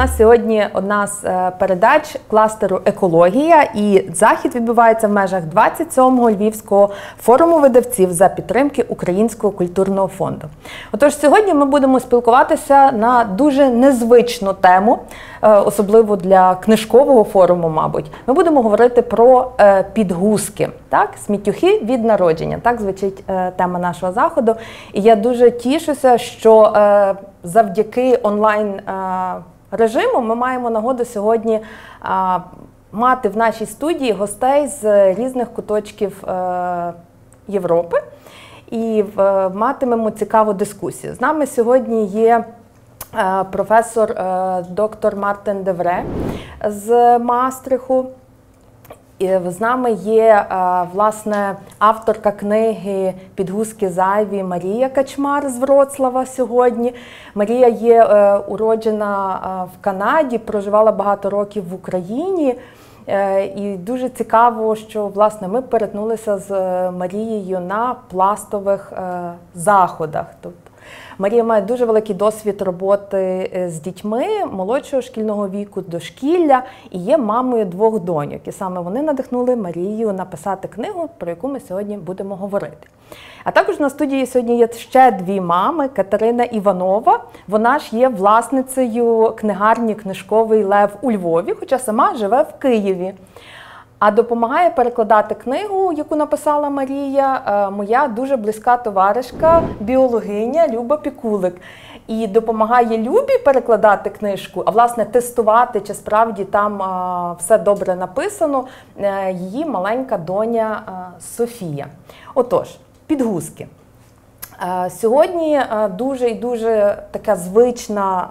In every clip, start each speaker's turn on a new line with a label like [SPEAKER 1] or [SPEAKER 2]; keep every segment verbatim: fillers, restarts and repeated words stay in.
[SPEAKER 1] нас сьогодні одна з передач кластеру «Екологія», і захід відбувається в межах двадцять сьомого Львівського форуму видавців за підтримки Українського культурного фонду. Отож, сьогодні ми будемо спілкуватися на дуже незвичну тему, особливо для книжкового форуму, мабуть. Ми будемо говорити про підгузки, так? Сміттюхи від народження. Так звучить тема нашого заходу. І я дуже тішуся, що завдяки онлайн режиму ми маємо нагоду сьогодні а, мати в нашій студії гостей з різних куточків е, Європи і в, матимемо цікаву дискусію. З нами сьогодні є е, професор е, доктор Мартен де Вре з Маастрихту. І з нами є, власне, авторка книги «Підгузки зайві» Марія Качмар з Вроцлава сьогодні. Марія є уроджена в Канаді, проживала багато років в Україні. І дуже цікаво, що, власне, ми перетнулися з Марією на пластових заходах. Тобто Марія має дуже великий досвід роботи з дітьми молодшого шкільного віку, дошкілля, і є мамою двох доньок. І саме вони надихнули Марію написати книгу, про яку ми сьогодні будемо говорити. А також на студії сьогодні є ще дві мами. Катерина Іванова, вона ж є власницею книгарні «Книжковий лев» у Львові, хоча сама живе в Києві. А допомагає перекладати книгу, яку написала Марія, моя дуже близька товаришка, біологиня Люба Пікулик. І допомагає Любі перекладати книжку, а власне тестувати, чи справді там все добре написано, її маленька доня Софія. Отож, підгузки. Сьогодні дуже і дуже така звична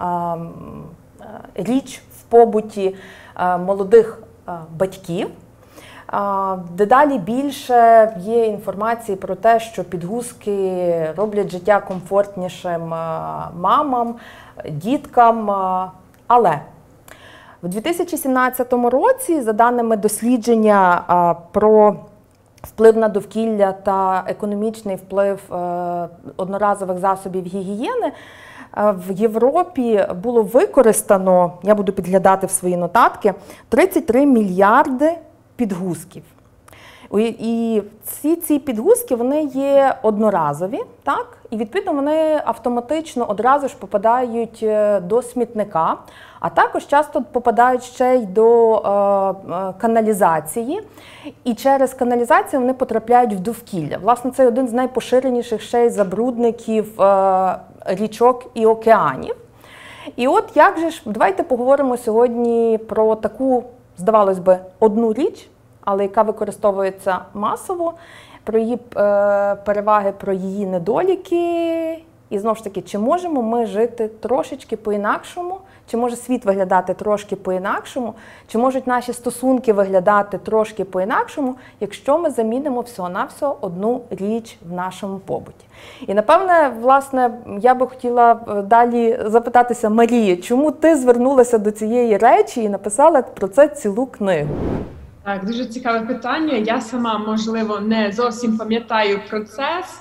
[SPEAKER 1] річ в побуті молодих батьків. Дедалі більше є інформації про те, що підгузки роблять життя комфортнішим мамам, діткам. Але в дві тисячі сімнадцятому році, за даними дослідження про вплив на довкілля та економічний вплив одноразових засобів гігієни, в Європі було використано, я буду підглядати в свої нотатки, тридцять три мільярди підгузків. І всі ці підгузки, вони є одноразові, так? І відповідно вони автоматично одразу ж попадають до смітника, а також часто попадають ще й до е, каналізації. І через каналізацію вони потрапляють в довкілля. Власне, це один з найпоширеніших ще й забрудників е, річок і океанів. І от як же ж, давайте поговоримо сьогодні про таку, здавалось би, одну річ, але яка використовується масово, про її е, переваги, про її недоліки. І знову ж таки, чи можемо ми жити трошечки по-інакшому, чи може світ виглядати трошки по-інакшому, чи можуть наші стосунки виглядати трошки по-інакшому, якщо ми замінимо всього-навсього одну річ в нашому побуті. І, напевне, власне, я би хотіла далі запитатися Марії, чому ти звернулася до цієї речі і написала про це цілу книгу?
[SPEAKER 2] Так, дуже цікаве питання. Я сама, можливо, не зовсім пам'ятаю процес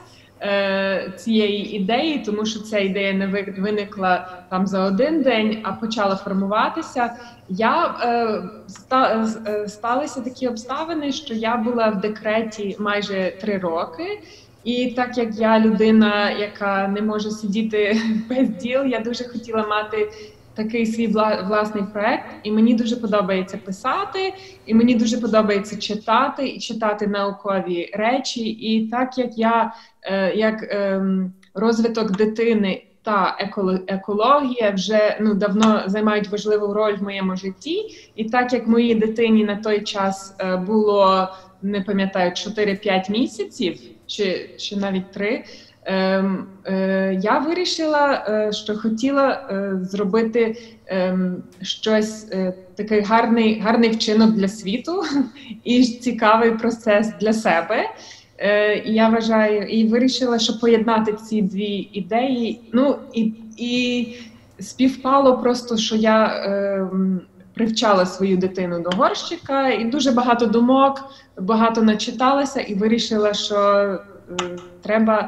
[SPEAKER 2] е, цієї ідеї, тому що ця ідея не виникла там за один день, а почала формуватися. Я, е, ста, е, сталися такі обставини, що я була в декреті майже три роки. І так як я людина, яка не може сидіти без діл, я дуже хотіла мати такий свій власний проект, і мені дуже подобається писати, і мені дуже подобається читати, і читати наукові речі. І так як я, як розвиток дитини та екологія вже ну, давно займають важливу роль в моєму житті, і так як моїй дитині на той час було, не пам'ятаю, чотири-п'ять місяців, чи, чи навіть три, Е, е, я вирішила, е, що хотіла е, зробити е, щось, е, такий гарний, гарний вчинок для світу і цікавий процес для себе. Е, і я вважаю, і вирішила, що поєднати ці дві ідеї. Ну, і, і співпало просто, що я е, привчала свою дитину до горщика, і дуже багато думок, багато начиталася, і вирішила, що е, треба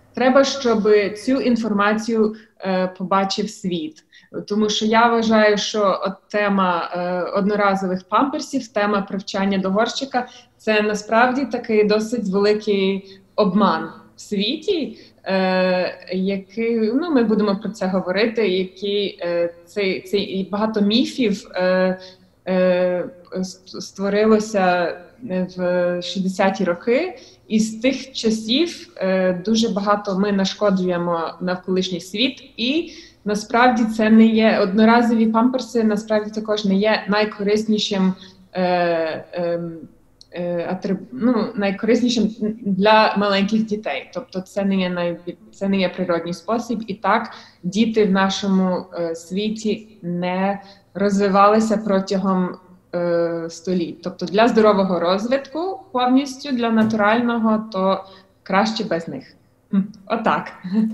[SPEAKER 2] треба, щоб цю інформацію е, побачив світ. Тому що я вважаю, що от тема е, одноразових памперсів, тема привчання до горщика – це насправді такий досить великий обман в світі, е, який, ну, ми будемо про це говорити, який е, цей, цей багато міфів е, е, створилося в шістдесяті роки, і з тих часів е, дуже багато ми нашкоджуємо навколишній світ, і насправді це не є, одноразові памперси насправді також не є найкориснішим е, е, е, атриб, ну, найкориснішим для маленьких дітей. Тобто це не є най, це не є природній спосіб, і так діти в нашому е, світі не розвивалися протягом е, століть. Тобто для здорового розвитку повністю, для натурального, то краще без них. Отак.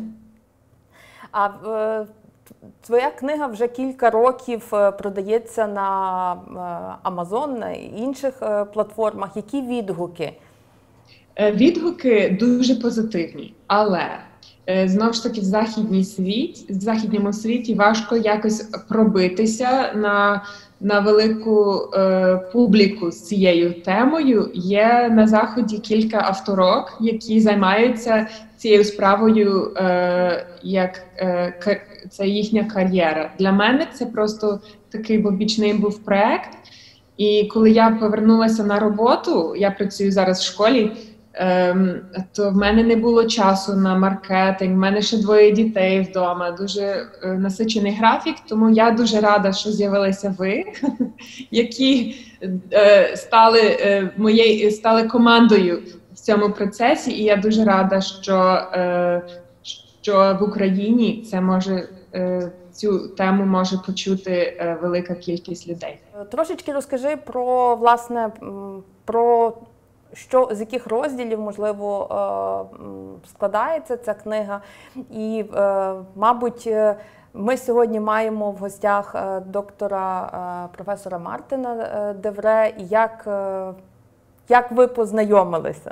[SPEAKER 1] А е, твоя книга вже кілька років продається на Amazon, на інших платформах. Які відгуки?
[SPEAKER 2] Відгуки дуже позитивні, але знову ж таки в західній світ, в західньому світі важко якось пробитися на, на велику е, публіку з цією темою. Є на Заході кілька авторок, які займаються цією справою, е, як е, це їхня кар'єра. Для мене це просто такий побічний був проект. І коли я повернулася на роботу, я працюю зараз в школі, Ем, то в мене не було часу на маркетинг, в мене ще двоє дітей вдома, дуже е, насичений графік, тому я дуже рада, що з'явилися ви, які е, стали, е, моєю, стали командою в цьому процесі, і я дуже рада, що, е, що в Україні це може, е, цю тему може почути е, велика кількість людей.
[SPEAKER 1] Трошечки розкажи про, власне, про що, з яких розділів, можливо, складається ця книга. І, мабуть, ми сьогодні маємо в гостях доктора, професора Мартина Девре. Як, як ви познайомилися?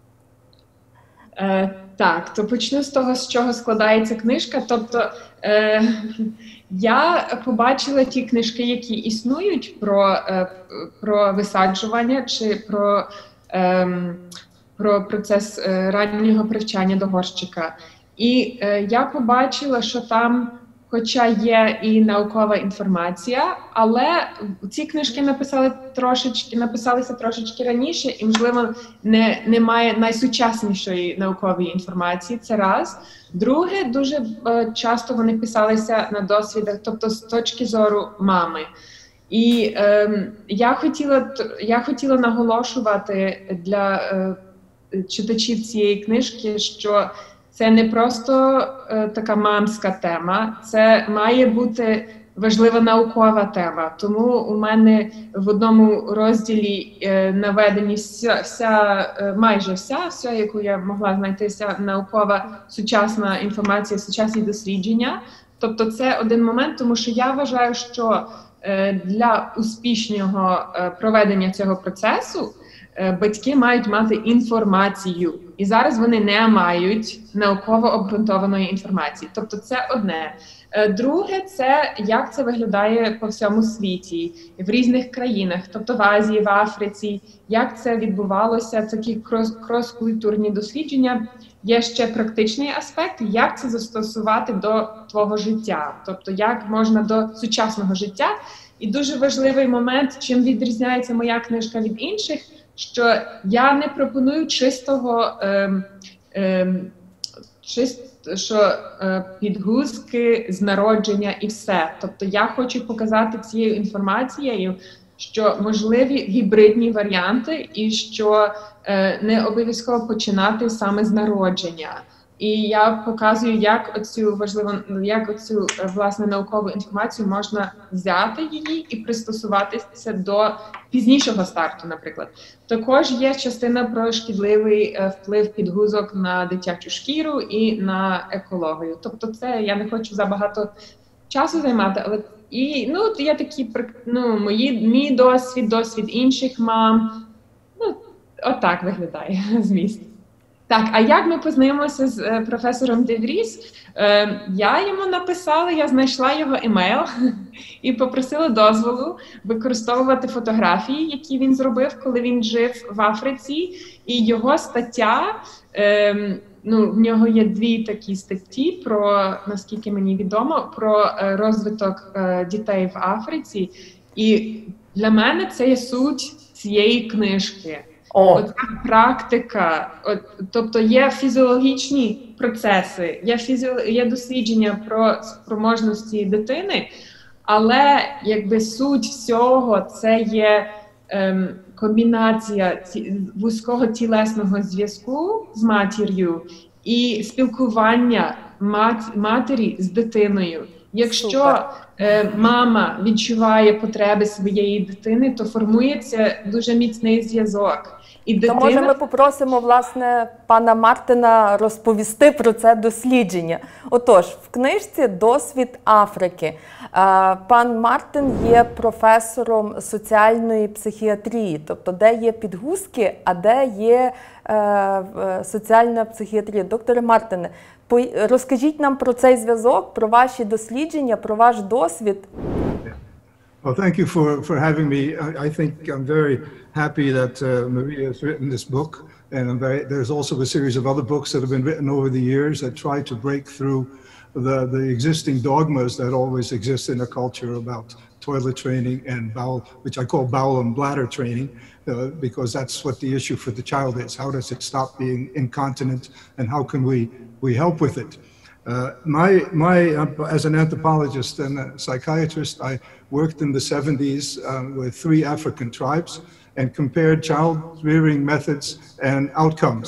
[SPEAKER 2] Е, так, то почну з того, з чого складається книжка. Тобто, е, я побачила ті книжки, які існують про, е, про висаджування чи про Ем, про процес е, раннього привчання до горщика. І е, я побачила, що там, хоча є і наукова інформація, але ці книжки написали трошечки, написалися трошечки раніше, і, можливо, не, немає найсучаснішої наукової інформації, це раз. Друге, дуже е, часто вони писалися на досвідах, тобто з точки зору мами. І е, я хотіла, я хотіла наголошувати для е, читачів цієї книжки, що це не просто е, така мамська тема, це має бути важлива наукова тема. Тому у мене в одному розділі е, наведені вся, вся е, майже вся, вся, яку я могла знайти, вся наукова сучасна інформація, сучасні дослідження. Тобто це один момент, тому що я вважаю, що для успішного проведення цього процесу батьки мають мати інформацію. І зараз вони не мають науково обґрунтованої інформації. Тобто це одне. Друге, це як це виглядає по всьому світі, в різних країнах, тобто в Азії, в Африці, як це відбувалося, такі крос- крос-культурні дослідження. Є ще практичний аспект, як це застосувати до твого життя, тобто як можна до сучасного життя. І дуже важливий момент, чим відрізняється моя книжка від інших, що я не пропоную чистого, ем, ем, чист, що е, підгузки з народження і все. Тобто я хочу показати цією інформацією, що можливі гібридні варіанти і що е, не обов'язково починати саме з народження. І я показую, як оцю важливу, як оцю власне наукову інформацію можна взяти її і пристосуватися до пізнішого старту, наприклад. Також є частина про шкідливий вплив підгузок на дитячу шкіру і на екологію. Тобто це я не хочу забагато часу займати, але і ну є такі ну, мої мій досвід, досвід інших мам. Ну, отак виглядає зміст. Так, а як ми познайомилися з е, професором Де Вріс? Е, я йому написала, я знайшла його емейл і попросила дозволу використовувати фотографії, які він зробив, коли він жив в Африці. І його стаття, е, ну, в нього є дві такі статті про, наскільки мені відомо, про е, розвиток е, дітей в Африці. І для мене це є суть цієї книжки.
[SPEAKER 1] О.
[SPEAKER 2] Оця практика, от, тобто є фізіологічні процеси, є, фізі... є дослідження про спроможності дитини, але якби суть всього це є ем, комбінація ці... вузького тілесного зв'язку з матір'ю і спілкування мат... матері з дитиною. Якщо е, мама відчуває потреби своєї дитини, то формується дуже міцний зв'язок. І дитина...
[SPEAKER 1] То, може, ми попросимо, власне, пана Мартина розповісти про це дослідження. Отож, в книжці «Досвід Африки» пан Мартин є професором соціальної психіатрії, тобто де є підгузки, а де є е, соціальна психіатрія. Докторе Мартине, розкажіть нам про цей зв'язок, про ваші дослідження, про ваш досвід.
[SPEAKER 3] Well, thank you for, for having me. I, I think I'm very happy that uh, Maria has written this book, and I'm very, there's also a series of other books that have been written over the years that try to break through the, the existing dogmas that always exist in our culture about toilet training and bowel, which I call bowel and bladder training, uh, because that's what the issue for the child is. How does it stop being incontinent, and how can we, we help with it? Uh, my, my, uh, as an anthropologist and a psychiatrist, I worked in the seventies uh, with three African tribes and compared child rearing methods and outcomes.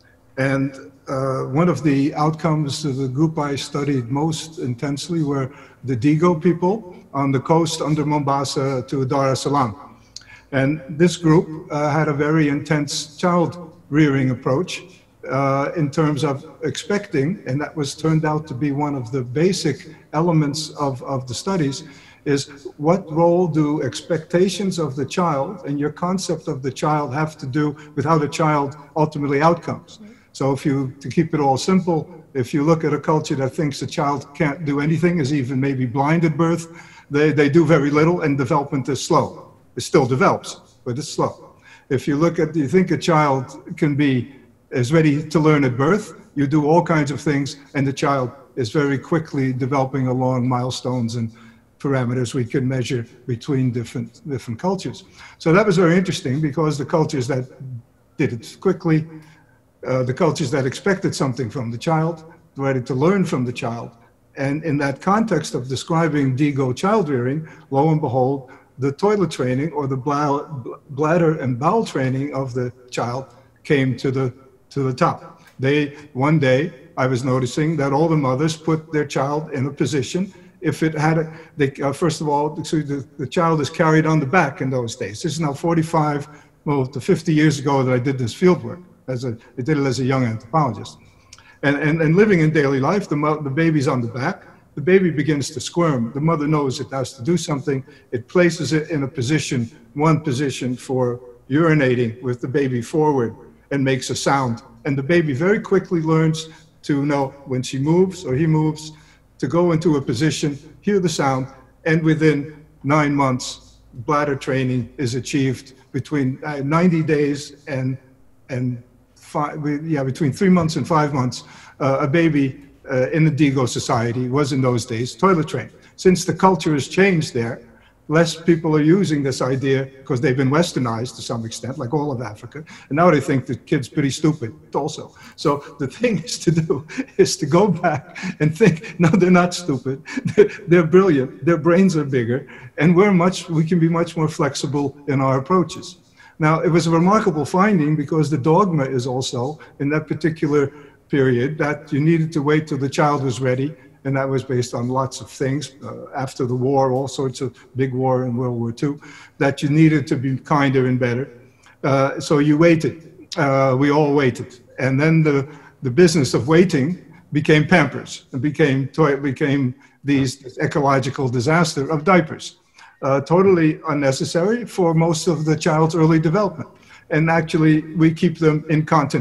[SPEAKER 3] And uh, one of the outcomes of the group I studied most intensely were the Digo people on the coast under Mombasa to Dar es Salaam. And this group uh, had a very intense child rearing approach. Uh, in terms of expecting, and that was turned out to be one of the basic elements of, of the studies, is what role do expectations of the child and your concept of the child have to do with how the child ultimately outcomes. So if you, to keep it all simple, if you look at a culture that thinks a child can't do anything, is even maybe blind at birth, they, they do very little and development is slow. It still develops, but it's slow. If you look at, you think a child can be is ready to learn at birth, you do all kinds of things, and the child is very quickly developing along milestones and parameters we can measure between different, different cultures. So that was very interesting because the cultures that did it quickly, uh, the cultures that expected something from the child, ready to learn from the child. And in that context of describing Digo child rearing, lo and behold, the toilet training or the bladder and bowel training of the child came to the to the top. They, one day, I was noticing that all the mothers put their child in a position. If it had, a, they, uh, first of all, so the, the child is carried on the back in those days. This is now forty-five, well, to fifty years ago that I did this field work. As a, I did it as a young anthropologist. And, and, and living in daily life, the, the baby's on the back. The baby begins to squirm. The mother knows it has to do something. It places it in a position, one position for urinating with the baby forward, and makes a sound. And the baby very quickly learns to know when she moves or he moves, to go into a position, hear the sound, and within nine months, bladder training is achieved between uh, ninety days and, and five, yeah, between three months and five months. Uh, a baby uh, in the Digo society was in those days toilet trained. Since the culture has changed there, less people are using this idea because they've been westernized to some extent, like all of Africa. And now they think the kid's pretty stupid also. So the thing is to do is to go back and think, no, they're not stupid. They're, they're brilliant. Their brains are bigger. And we're much, we can be much more flexible in our approaches. Now, it was a remarkable finding because the dogma is also in that particular period that you needed to wait till the child was ready. And that was based on lots of things. Uh, after the war, all sorts of big war in World War Two, that you needed to be kinder and better. Uh, so you waited. Uh, we all waited. And then the, the business of waiting became Pampers and became, became these this ecological disaster of diapers. Uh, totally unnecessary for most of the child's early development. And actually, we keep them incontinent.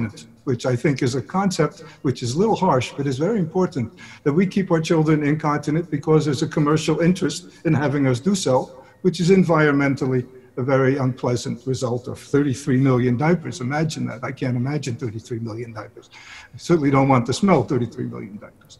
[SPEAKER 3] which I think is a concept which is a little harsh, but is very important, that we keep our children incontinent because there's a commercial interest in having us do so, which is environmentally a very unpleasant result of thirty-three million diapers. Imagine that. I can't imagine thirty-three million diapers. I certainly don't want to smell thirty-three million diapers.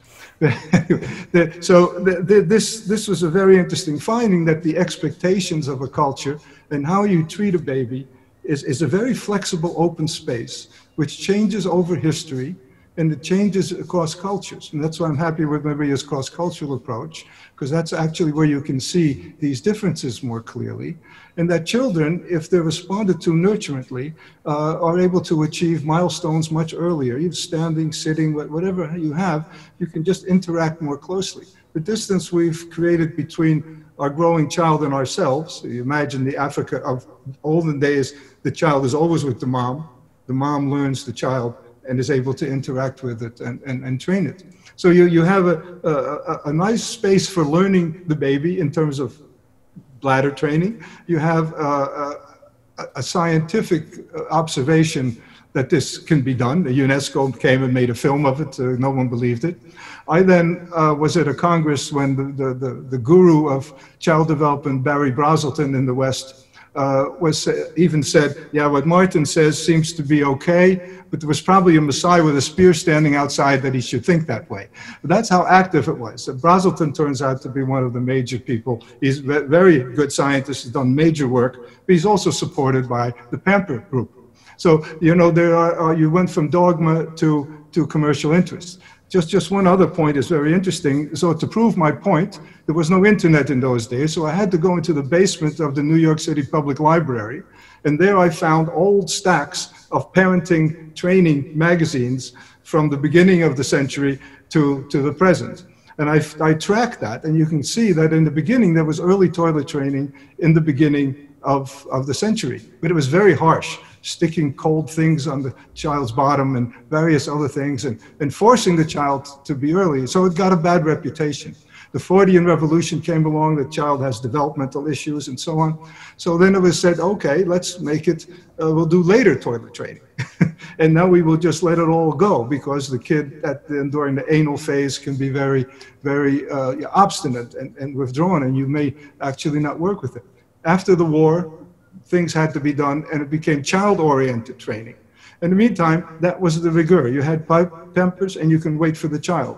[SPEAKER 3] So the, the, this, this was a very interesting finding, that the expectations of a culture and how you treat a baby is, is a very flexible open space, which changes over history and it changes across cultures. And that's why I'm happy with Maria's cross-cultural approach, because that's actually where you can see these differences more clearly. And that children, if they're responded to nurturantly, uh, are able to achieve milestones much earlier. Even standing, sitting, whatever you have, you can just interact more closely. The distance we've created between our growing child and ourselves, you imagine the Africa of olden days, the child is always with the mom. The mom learns the child and is able to interact with it and, and, and train it. So you, you have a, a, a nice space for learning the baby in terms of bladder training. You have uh, a, a scientific observation that this can be done. The UNESCO came and made a film of it. Uh, no one believed it. I then uh, was at a Congress when the, the, the, the guru of child development, Barry Brazelton in the West, uh, was uh, even said, yeah, what Martin says seems to be okay, but there was probably a Messiah with a spear standing outside that he should think that way. But that's how active it was. So Brazelton turns out to be one of the major people. He's a very good scientist, he's done major work, but he's also supported by the Pamper Group. So, you know, there are, uh, you went from dogma to, to commercial interests. Just, just one other point is very interesting. So to prove my point, there was no internet in those days, so I had to go into the basement of the New York City Public Library, and there I found old stacks of parenting training magazines from the beginning of the century to, to the present. And I, I tracked that, and you can see that in the beginning there was early toilet training in the beginning of, of the century, but it was very harsh, sticking cold things on the child's bottom and various other things, and, and forcing the child to be early. So it got a bad reputation. The Freudian revolution came along, the child has developmental issues and so on. So then it was said, okay, let's make it, uh, we'll do later toilet training. And now we will just let it all go, because the kid at the, during the anal phase can be very, very uh, obstinate and, and withdrawn, and you may actually not work with it. After the war, things had to be done, and it became child-oriented training. In the meantime, that was the rigor. You had Pampers, and you can wait for the child.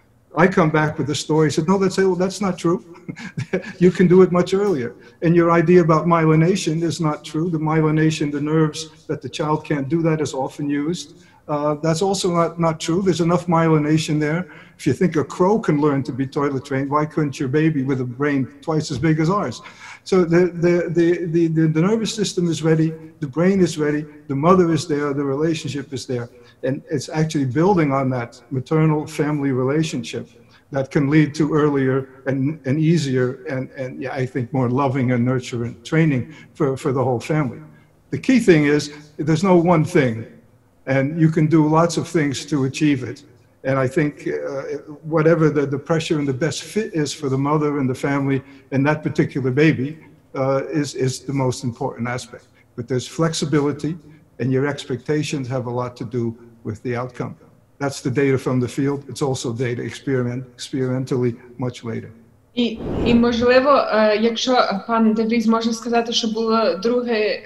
[SPEAKER 3] I come back with the story, said, no, that's, well, that's not true. You can do it much earlier. And your idea about myelination is not true. The myelination, the nerves that the child can't do that is often used. Uh, that's also not, not true. There's enough myelination there. If you think a crow can learn to be toilet trained, why couldn't your baby with a brain twice as big as ours? So the, the, the, the, the, the nervous system is ready, the brain is ready, the mother is there, the relationship is there. And it's actually building on that maternal family relationship that can lead to earlier and, and easier and, and yeah, I think more loving and nurturing training for, for the whole family. The key thing is there's no one thing, and you can do lots of things to achieve it. And I think uh, whatever the, the pressure and the best fit is for the mother and the family and that particular baby uh, is, is the most important aspect. But there's flexibility, and your expectations have a lot to do with the outcome. That's the data from the field. It's also data experiment, experimentally much later.
[SPEAKER 2] І, і можливо, якщо пан Де Вріс може сказати, що було друге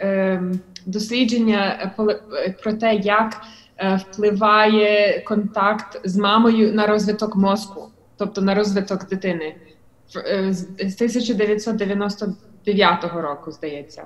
[SPEAKER 2] дослідження про те, як впливає контакт з мамою на розвиток мозку, тобто на розвиток дитини, з тисяча дев'ятсот дев'яносто дев'ятого року, здається.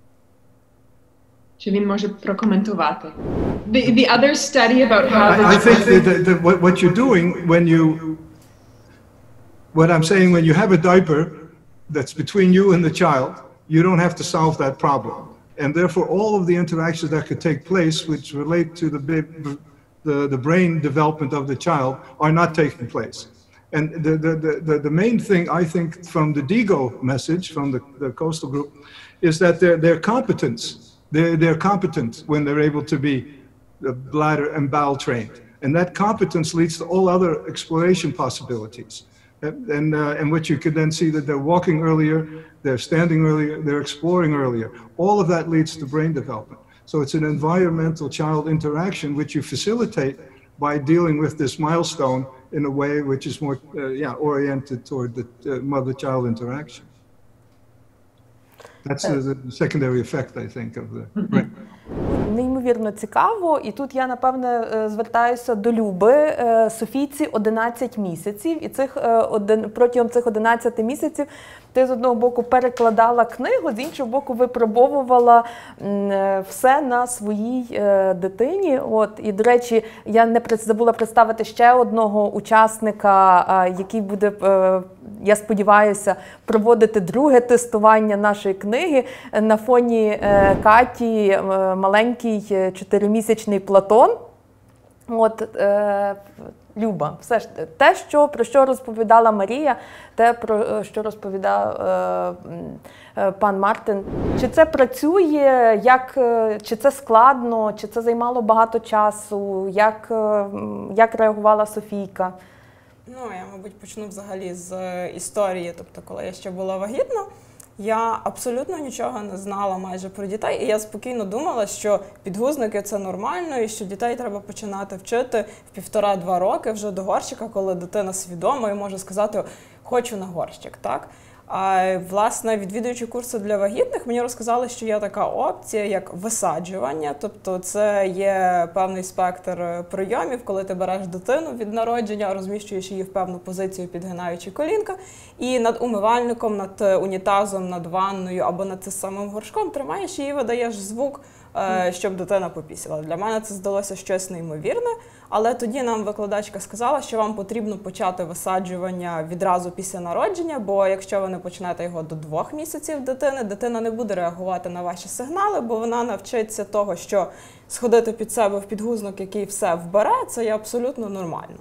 [SPEAKER 2] Чи він може прокоментувати? The, the other study about how...
[SPEAKER 3] I, I think that, that, that what, what you're doing when you... What I'm saying, when you have a diaper that's between you and the child, you don't have to solve that problem. And therefore, all of the interactions that could take place, which relate to the, the, the brain development of the child, are not taking place. And the, the, the, the main thing, I think, from the DIGO message, from the, the Coastal Group, is that their, their competence, they're, they're competent when they're able to be bladder and bowel trained. And that competence leads to all other exploration possibilities. And, and, uh, and what you could then see that they're walking earlier, they're standing earlier, they're exploring earlier. All of that leads to brain development. So it's an environmental child interaction which you facilitate by dealing with this milestone in a way which is more uh, yeah, oriented toward the uh, mother-child interaction. That's the, the secondary effect, I think, of the brain.
[SPEAKER 1] Неймовірно цікаво, і тут я, напевне, звертаюся до Люби. Софійці одинадцять місяців, і цих, один, протягом цих одинадцяти місяців ти з одного боку перекладала книгу, з іншого боку випробовувала все на своїй дитині. От, і, до речі, я не забула представити ще одного учасника, який буде, я сподіваюся, проводити друге тестування нашої книги. На фоні Каті маленький чотиримісячний Платон. От, е, Люба, все ж те, що, про що розповідала Марія, те, про що розповідав е, е, пан Мартин. Чи це працює, як, чи це складно, чи це займало багато часу, як, як реагувала Софійка?
[SPEAKER 4] Ну, я, мабуть, почну взагалі з історії, тобто, коли я ще була вагітна, я абсолютно нічого не знала майже про дітей, і я спокійно думала, що підгузники – це нормально, і що дітей треба починати вчити в півтора-два роки вже до горщика, коли дитина свідома і може сказати «хочу на горщик», так? А, власне, відвідуючи курси для вагітних, мені розказали, що є така опція, як висаджування, тобто це є певний спектр прийомів, коли ти береш дитину від народження, розміщуєш її в певну позицію, підгинаючи колінка, і над умивальником, над унітазом, над ванною або над цим самим горшком тримаєш її, видаєш звук, щоб дитина попісила. Для мене це здалося щось неймовірне, але тоді нам викладачка сказала, що вам потрібно почати висаджування відразу після народження, бо якщо ви не почнете його до двох місяців дитини, дитина не буде реагувати на ваші сигнали, бо вона навчиться того, що сходити під себе в підгузник, який все вбере, це є абсолютно нормально.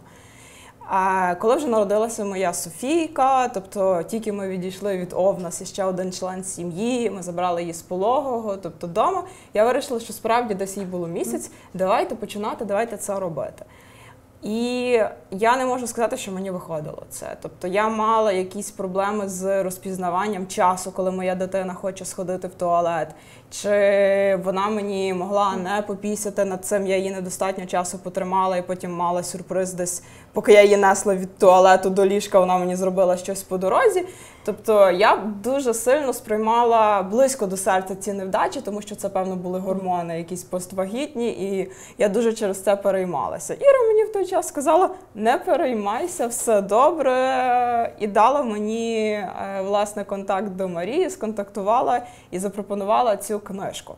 [SPEAKER 4] А коли вже народилася моя Софійка, тобто тільки ми відійшли від О, в нас є ще один член сім'ї, ми забрали її з пологового, тобто вдома, я вирішила, що справді десь їй було місяць, давайте починати, давайте це робити. І я не можу сказати, що мені виходило це. Тобто я мала якісь проблеми з розпізнаванням часу, коли моя дитина хоче сходити в туалет, чи вона мені могла не попісяти над цим, я її недостатньо часу потримала і потім мала сюрприз десь, поки я її несла від туалету до ліжка, вона мені зробила щось по дорозі. Тобто я дуже сильно сприймала близько до серця ці невдачі, тому що це, певно, були гормони якісь поствагітні, і я дуже через це переймалася. Іра мені в той час сказала, не переймайся, все добре, і дала мені, власне, контакт до Марії, сконтактувала і запропонувала цю книжку.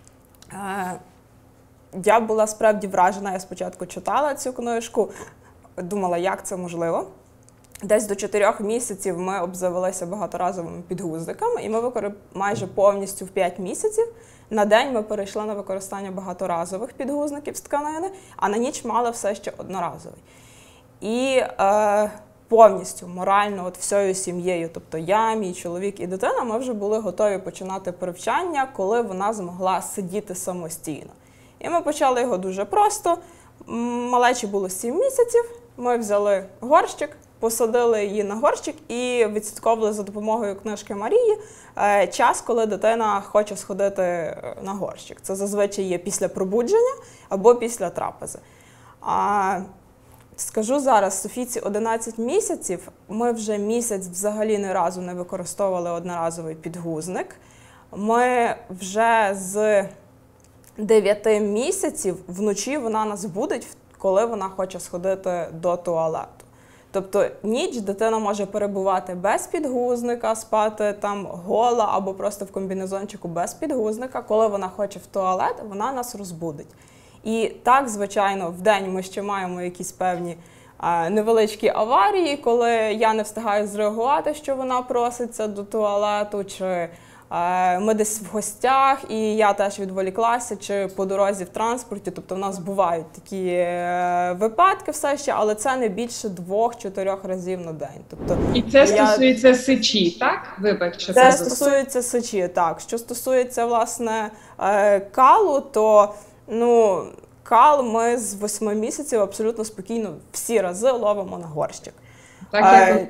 [SPEAKER 4] Я була справді вражена, я спочатку читала цю книжку, думала, як це можливо. Десь до чотирьох місяців ми обзавелися багаторазовими підгузниками, і ми викор... майже повністю в п'ять місяців на день ми перейшли на використання багаторазових підгузників з тканини, а на ніч мали все ще одноразовий. І е, повністю, морально, от всією сім'єю, тобто я, мій чоловік і дитина, ми вже були готові починати привчання, коли вона змогла сидіти самостійно. І ми почали його дуже просто. Малечі було сім місяців, ми взяли горщик, посадили її на горщик і відслідковували за допомогою книжки Марії час, коли дитина хоче сходити на горщик. Це зазвичай є після пробудження або після трапези. А, скажу зараз, Софійці одинадцять місяців, ми вже місяць взагалі ні разу не використовували одноразовий підгузник. Ми вже з дев'яти місяців вночі вона нас будить, коли вона хоче сходити до туалету. Тобто ніч дитина може перебувати без підгузника, спати там гола або просто в комбінезончику без підгузника. Коли вона хоче в туалет, вона нас розбудить. І так, звичайно, вдень ми ще маємо якісь певні а, невеличкі аварії, коли я не встигаю зреагувати, що вона проситься до туалету, чи ми десь в гостях, і я теж відволіклася, чи по дорозі в транспорті. Тобто в нас бувають такі випадки все ще, але це не більше двох-чотирьох разів на день. Тобто,
[SPEAKER 2] і це я... стосується сечі, так? Вибач, що
[SPEAKER 4] це стосується сечі, так. Що стосується, власне, калу, то, ну, кал ми з восьми місяців абсолютно спокійно всі рази ловимо на горщик.
[SPEAKER 2] Так, як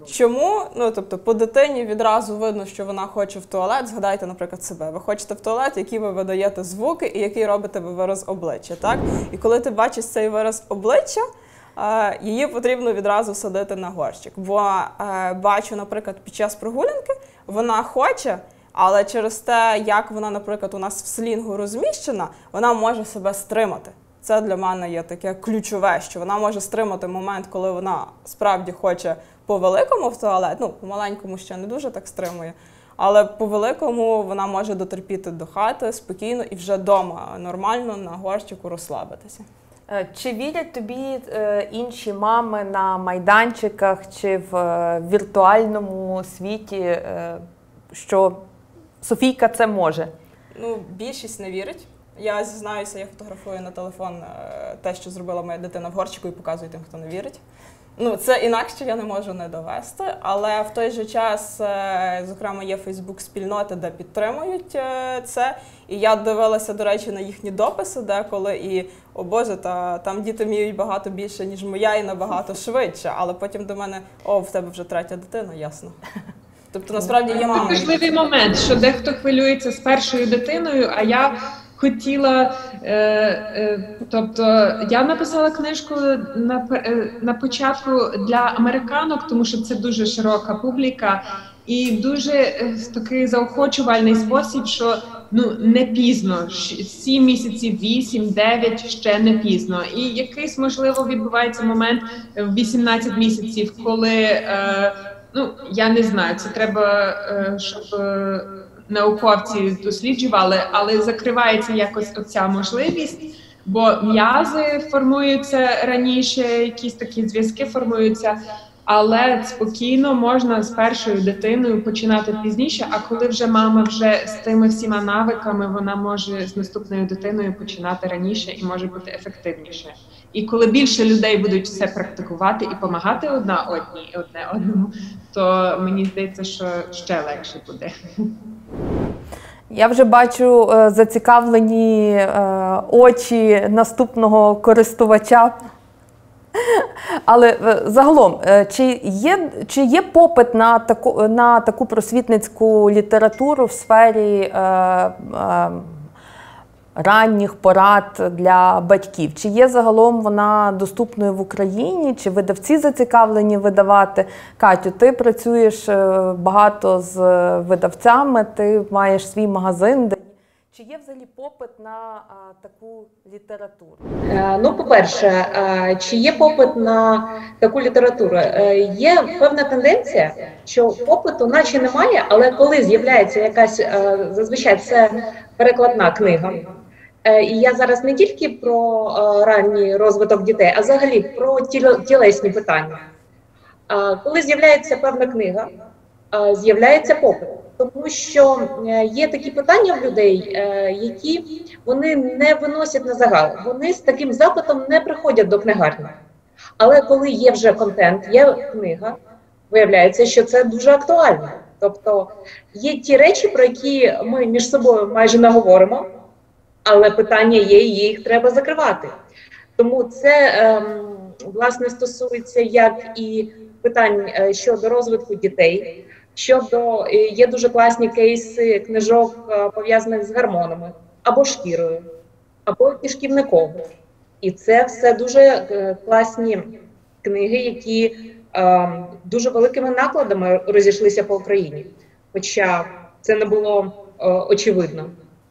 [SPEAKER 4] Чому? Ну, тобто, по дитині відразу видно, що вона хоче в туалет. Згадайте, наприклад, себе. Ви хочете в туалет, які ви видаєте звуки і який робите ви вираз обличчя, так? І коли ти бачиш цей вираз обличчя, е, її потрібно відразу садити на горщик. Бо е, бачу, наприклад, під час прогулянки вона хоче, але через те, як вона, наприклад, у нас в слінгу розміщена, вона може себе стримати. Це для мене є таке ключове, що вона може стримати момент, коли вона справді хоче по-великому в туалет, ну, по-маленькому ще не дуже так стримує, але по-великому вона може дотерпіти до хати спокійно і вже вдома нормально на горщику розслабитися.
[SPEAKER 1] Чи вірять тобі інші мами на майданчиках чи в віртуальному світі, що Софійка це може?
[SPEAKER 4] Ну, більшість не вірить. Я зізнаюся, я фотографую на телефон те, що зробила моя дитина в горщику, і показую тим, хто не вірить. Ну, це інакше я не можу не довести, але в той же час, зокрема, є Фейсбук-спільноти, де підтримують це. І я дивилася, до речі, на їхні дописи деколи, і, о Боже, та, там діти вміють багато більше, ніж моя, і набагато швидше. Але потім до мене, о, в тебе вже третя дитина, ясно. Тобто, насправді, є мама.
[SPEAKER 2] Це важливий момент, що дехто хвилюється з першою дитиною, а я хотіла, е, е, тобто я написала книжку на, е, на початку для американок, тому що це дуже широка публіка і дуже е, такий заохочувальний спосіб, що ну не пізно, сім місяців, вісім, дев'ять ще не пізно. І якийсь, можливо, відбувається момент в вісімнадцять місяців, коли, е, ну, я не знаю, це треба, е, щоб науковці досліджували, але закривається якось оця можливість, бо м'язи формуються раніше, якісь такі зв'язки формуються, але спокійно можна з першою дитиною починати пізніше, а коли вже мама вже з тими всіма навиками, вона може з наступною дитиною починати раніше і може бути ефективніше. І коли більше людей будуть це практикувати і допомагати одна одній і одне одному, то мені здається, що ще легше буде.
[SPEAKER 1] Я вже бачу е, зацікавлені е, очі наступного користувача. Але е, загалом, е, чи є, чи є попит на таку, на таку просвітницьку літературу в сфері е, е, ранніх порад для батьків? Чи є загалом вона доступною в Україні? Чи видавці зацікавлені видавати? Катю, ти працюєш багато з видавцями, ти маєш свій магазин. Чи є взагалі попит на а, таку літературу?
[SPEAKER 5] Ну, по-перше, чи є попит на таку літературу? Є певна тенденція, що попиту наче немає, але коли з'являється якась, зазвичай це перекладна книга, і я зараз не тільки про ранній розвиток дітей, а взагалі про тілесні питання. Коли з'являється певна книга, з'являється попит. Тому що є такі питання в людей, які вони не виносять на загал. Вони з таким запитом не приходять до книгарні. Але коли є вже контент, є книга, виявляється, що це дуже актуально. Тобто є ті речі, про які ми між собою майже не говоримо, але питання є, і їх треба закривати. Тому це, власне, стосується як і питань щодо розвитку дітей, щодо, є дуже класні кейси книжок, пов'язаних з гормонами, або шкірою, або кишківником. І це все дуже класні книги, які е, дуже великими накладами розійшлися по Україні. Хоча це не було е, очевидно.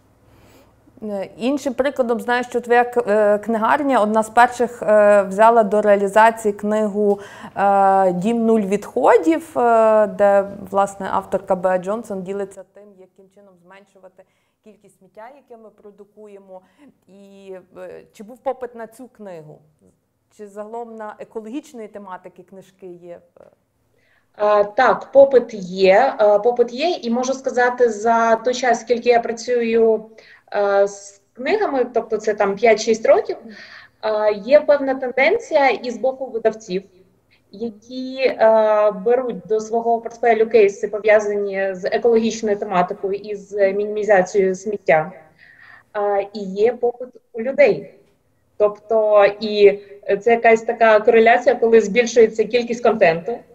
[SPEAKER 1] Іншим прикладом, знаю, що твоя книгарня одна з перших взяла до реалізації книгу «Дім нуль відходів», де, власне, авторка Беа Джонсон ділиться тим, яким чином зменшувати кількість сміття, яке ми продукуємо. І чи був попит на цю книгу? Чи загалом на екологічної тематики книжки є?
[SPEAKER 5] Так, попит є, попит є, і можу сказати, за той час, скільки я працюю з книгами, тобто це там п'ять-шість років, є певна тенденція і з боку видавців, які беруть до свого портфелю кейси, пов'язані з екологічною тематикою і з мінімізацією сміття. І є попит у людей. Тобто, і це якась така кореляція, коли збільшується кількість контенту,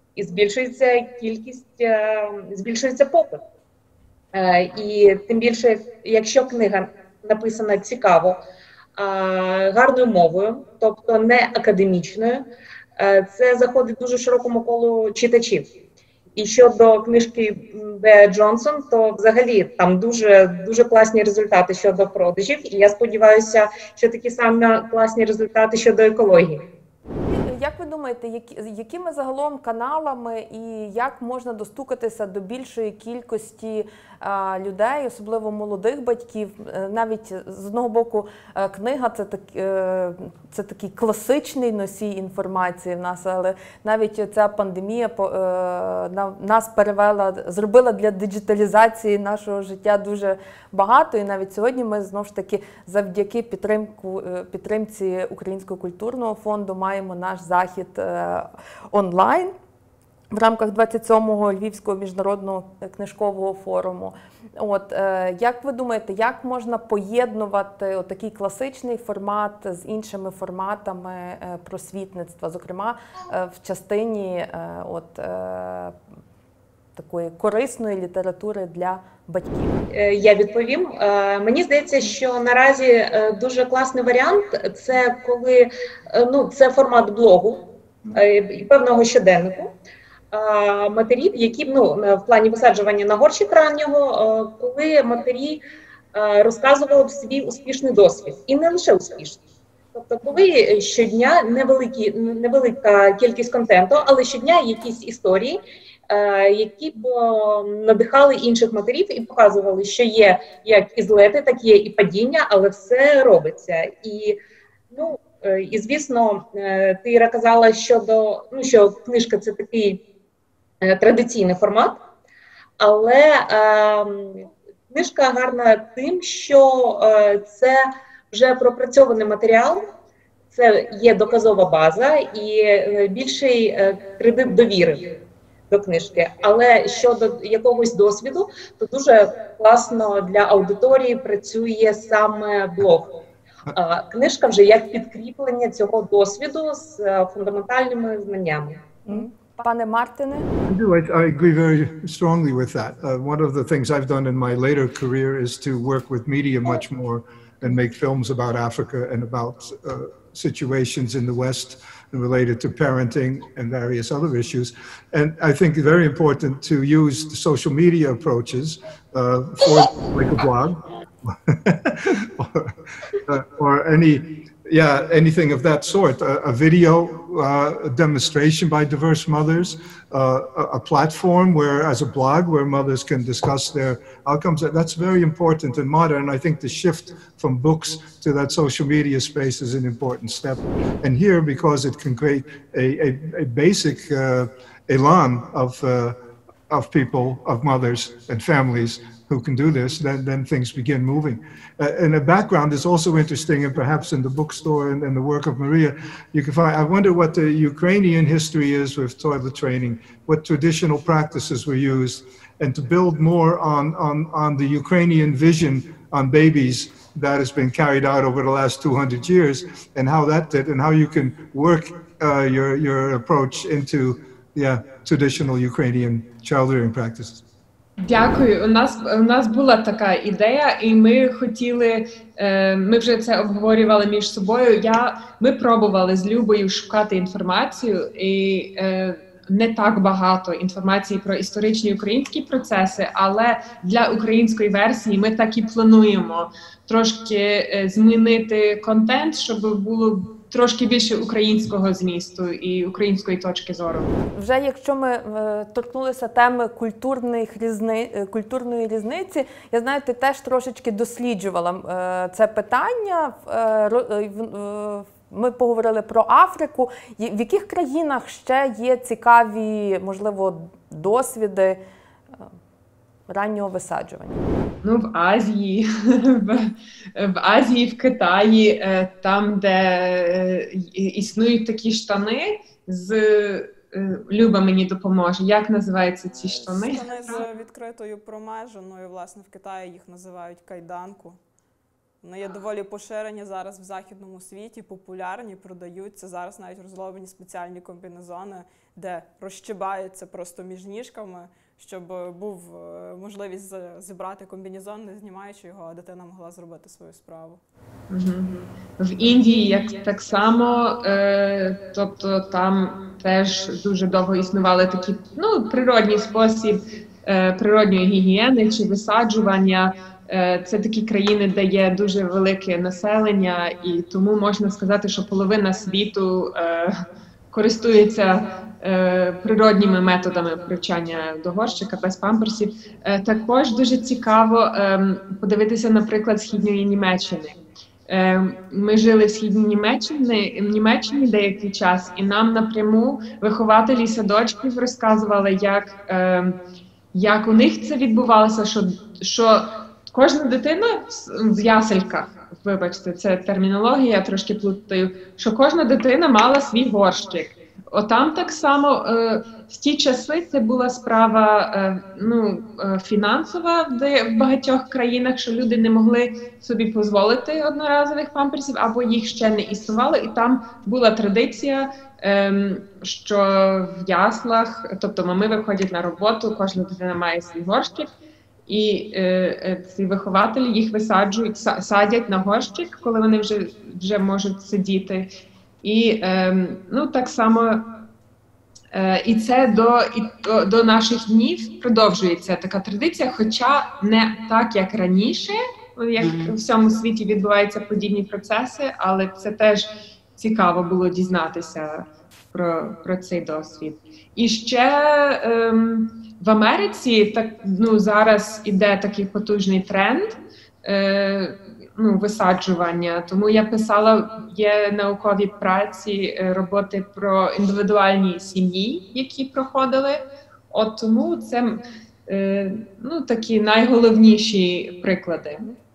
[SPEAKER 5] і збільшується кількість, збільшується попит. І тим більше, якщо книга написана цікаво, гарною мовою, тобто не академічною, це заходить дуже широкому колу читачів. І щодо книжки Беа Джонсон, то взагалі там дуже, дуже класні результати щодо продажів. І я сподіваюся, що такі самі класні результати щодо екології.
[SPEAKER 1] Як ви думаєте, які, якими загалом каналами і як можна достукатися до більшої кількості а, людей, особливо молодих батьків? Навіть з одного боку книга – це, так, це такий класичний носій інформації в нас, але навіть ця пандемія нас перевела, зробила для диджиталізації нашого життя дуже багато. І навіть сьогодні ми знову ж таки завдяки підтримку, підтримці Українського культурного фонду маємо наш захід онлайн в рамках двадцять сьомого Львівського міжнародного книжкового форуму. От, як ви думаєте, як можна поєднувати такий класичний формат з іншими форматами просвітництва, зокрема в частині от, такої корисної літератури для батьків?
[SPEAKER 5] Я відповім. Мені здається, що наразі дуже класний варіант – це коли, ну, це формат блогу і певного щоденнику матерів, які, ну, в плані висаджування на горщик раннього, коли матері розказували б свій успішний досвід. І не лише успішний. Тобто, коли щодня невеликі, невелика кількість контенту, але щодня якісь історії, які б надихали інших матерів і показували, що є як і злети, так є і падіння, але все робиться. І, ну, і звісно, ти, Іра, казала, щодо, ну, що книжка – це такий традиційний формат, але е, книжка гарна тим, що е, це вже пропрацьований матеріал, це є доказова база і е, більший е, кредит довіри до книжки. Але щодо якогось досвіду, то дуже класно для аудиторії працює саме блог. Е, книжка вже як підкріплення цього досвіду з е, фундаментальними знаннями.
[SPEAKER 1] Пане Мартине?
[SPEAKER 3] I do. I, I agree very strongly with that. Uh, one of the things I've done in my later career is to work with media much more and make films about Africa and about uh, situations in the West related to parenting and various other issues. And I think it's very important to use the social media approaches uh, for like a blog or, uh, or any Yeah, anything of that sort. A, a video uh, a demonstration by diverse mothers, uh, a, a platform where, as a blog, where mothers can discuss their outcomes. That's very important and modern. I think the shift from books to that social media space is an important step. And here, because it can create a, a, a basic uh, elan of, uh, of people, of mothers and families who can do this, then, then things begin moving. Uh, and the background is also interesting, and perhaps in the bookstore and, and the work of Maria, you can find, I wonder what the Ukrainian history is with toilet training, what traditional practices were used, and to build more on, on, on the Ukrainian vision on babies that has been carried out over the last two hundred years, and how that did, and how you can work uh, your, your approach into yeah, traditional Ukrainian child rearing practices.
[SPEAKER 2] Дякую. У нас у нас була така ідея, і ми хотіли, ми вже це обговорювали між собою. Я ми пробували з Любою шукати інформацію, і не так багато інформації про історичні українські процеси, але для української версії ми так і плануємо трошки змінити контент, щоб було трошки більше українського змісту і української точки зору.
[SPEAKER 1] Вже якщо ми е, торкнулися теми культурних різни, культурної різниці, я знаю, ти теж трошечки досліджувала е, це питання. Е, е, ми поговорили про Африку. В яких країнах ще є цікаві, можливо, досвіди е, раннього висаджування?
[SPEAKER 2] Ну, в Азії, в, в Азії, в Китаї, там, де існують такі штани з... Люба мені допоможе. Як називаються ці штани?
[SPEAKER 4] Штани з відкритою промежиною, власне, в Китаї їх називають кайданку. Вони є доволі поширені зараз в західному світі, популярні, продаються. Зараз навіть розроблені спеціальні комбінезони, де розщибаються просто між ніжками, щоб був можливість зібрати комбінезон, не знімаючи його, а дитина могла зробити свою справу.
[SPEAKER 2] В Індії як так само, е, тобто там теж дуже довго існували такі, ну, природній спосіб е, природньої гігієни чи висаджування. Е, це такі країни, де є дуже велике населення, і тому можна сказати, що половина світу е, користується е, природніми методами привчання до горщика без памперсів. Е, також дуже цікаво е, подивитися, наприклад, Східної Німеччини. Ми жили в Східній Німеччині, в Німеччині деякий час, і нам напряму вихователі садочків розказували, як, як у них це відбувалося, що, що кожна дитина в ясельках, вибачте, це термінологія, я трошки плутаю, що кожна дитина мала свій горщик. Отам так само в ті часи це була справа, ну, фінансова в багатьох країнах, що люди не могли собі дозволити одноразових памперсів, або їх ще не існувало, і там була традиція, що в яслах, тобто мами виходять на роботу, кожна дитина має свій горщик, і ці вихователі їх висаджують, садять на горщик, коли вони вже, вже можуть сидіти. І, ну, так само, і це до, і до, до наших днів продовжується така традиція, хоча не так, як раніше, як у всьому світі відбуваються подібні процеси, але це теж цікаво було дізнатися про, про цей досвід. І ще ем, в Америці так, ну, зараз іде такий потужний тренд, е, ну, висаджування. Тому я писала, є наукові праці, роботи про індивідуальні сім'ї, які проходили. От тому це, ну, такі найголовніші приклади.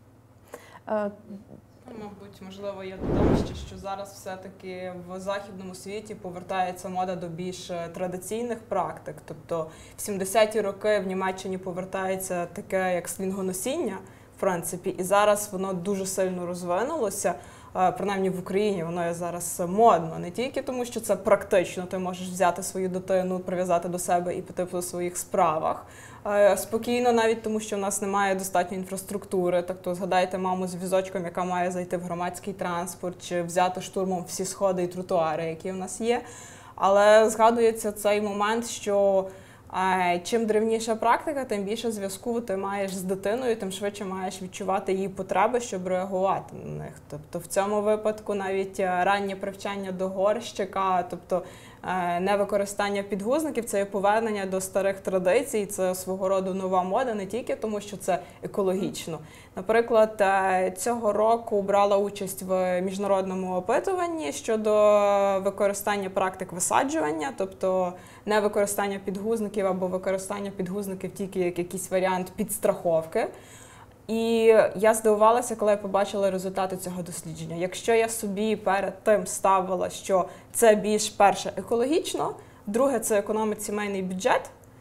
[SPEAKER 4] Мабуть, можливо, я додам ще, що зараз все-таки в західному світі повертається мода до більш традиційних практик. Тобто в сімдесяті роки в Німеччині повертається таке, як слінгоносіння, в принципі, і зараз воно дуже сильно розвинулося, принаймні в Україні воно є зараз модно, не тільки тому, що це практично, ти можеш взяти свою дитину, прив'язати до себе і піти по своїх справах. Спокійно навіть тому, що в нас немає достатньої інфраструктури, тобто згадайте маму з візочком, яка має зайти в громадський транспорт, чи взяти штурмом всі сходи і тротуари, які в нас є. Але згадується цей момент, що чим древніша практика, тим більше зв'язку ти маєш з дитиною, тим швидше маєш відчувати її потреби, щоб реагувати на них. Тобто в цьому випадку навіть раннє привчання до горщика, тобто невикористання підгузників – це є повернення до старих традицій, це свого роду нова мода, не тільки тому, що це екологічно. Наприклад, цього року брала участь в міжнародному опитуванні щодо використання практик висаджування, тобто не використання підгузників або використання підгузників тільки як якийсь варіант підстраховки. І я здивувалася, коли я побачила результати цього дослідження. Якщо я собі перед тим ставила, що це більш, перше, екологічно, друге, це економить сімейний бюджет,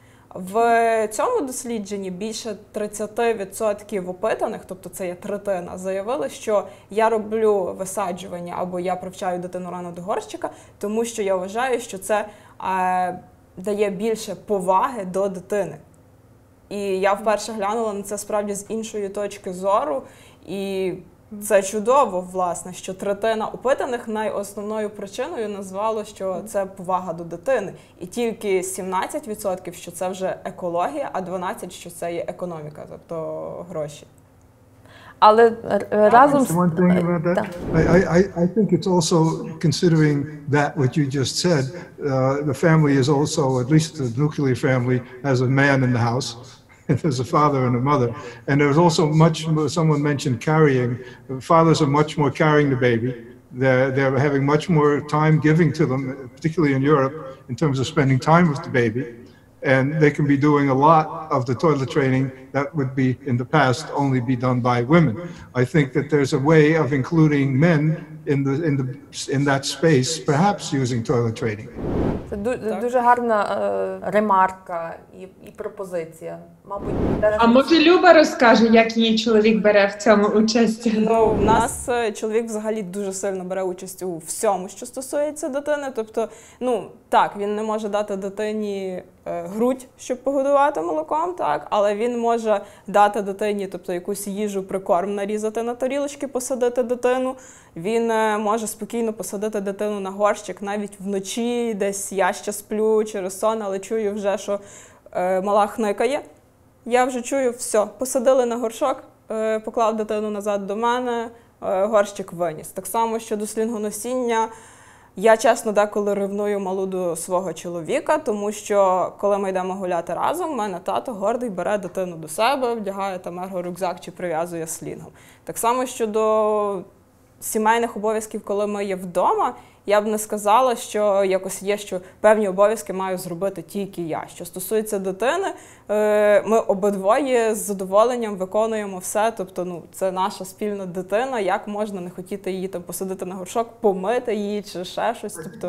[SPEAKER 4] в цьому дослідженні більше тридцять відсотків опитаних, тобто це є третина, заявили, що я роблю висаджування або я привчаю дитину рано до горщика, тому що я вважаю, що це е, дає більше поваги до дитини. І я вперше глянула на це справді з іншої точки зору, і це чудово, власне, що третина опитаних найосновною причиною назвало, що це повага до дитини. І тільки сімнадцять відсотків, що це вже екологія, а дванадцять відсотків, що це є економіка, тобто гроші.
[SPEAKER 1] Але разом з...
[SPEAKER 3] One thing about that, I, I, I think it's also considering that what you just said, uh, the family is also, at least the nuclear family, has a man in the house. And there's a father and a mother. And there's also much, someone mentioned carrying. Fathers are much more carrying the baby. They're, they're having much more time giving to them, particularly in Europe, in terms of spending time with the baby. And they can be doing a lot of the toilet training that would be, in the past, only be done by women. I think that there's a way of including men in, the, in, the, in that space, perhaps using toilet training.
[SPEAKER 1] Ду- дуже гарна е, ремарка і, і пропозиція. Мабуть,
[SPEAKER 2] а може Люба розкаже, як її чоловік бере в цьому участь?
[SPEAKER 4] Ну, у нас чоловік взагалі дуже сильно бере участь у всьому, що стосується дитини. Тобто, ну, так, він не може дати дитині е, грудь, щоб погодувати молоком, так, але він може дати дитині, тобто, якусь їжу, прикорм нарізати на тарілочки, посадити дитину. Він е, може спокійно посадити дитину на горщик, навіть вночі, десь я ще сплю через сон, але чую вже, що е, мала хникає. Я вже чую, все, посадили на горшок, е, поклав дитину назад до мене, е, горщик виніс. Так само щодо слінгоносіння. Я, чесно, деколи ревную малу до свого чоловіка, тому що, коли ми йдемо гуляти разом, в мене тато гордий бере дитину до себе, вдягає там ерго-рюкзак чи прив'язує слінгом. Так само щодо сімейних обов'язків, коли ми є вдома, я б не сказала, що якось є, що певні обов'язки маю зробити тільки я. Що стосується дитини, ми обидвоє з задоволенням виконуємо все. Тобто, ну, це наша спільна дитина, як можна не хотіти її там посадити на горшок, помити її чи ще щось. Тобто...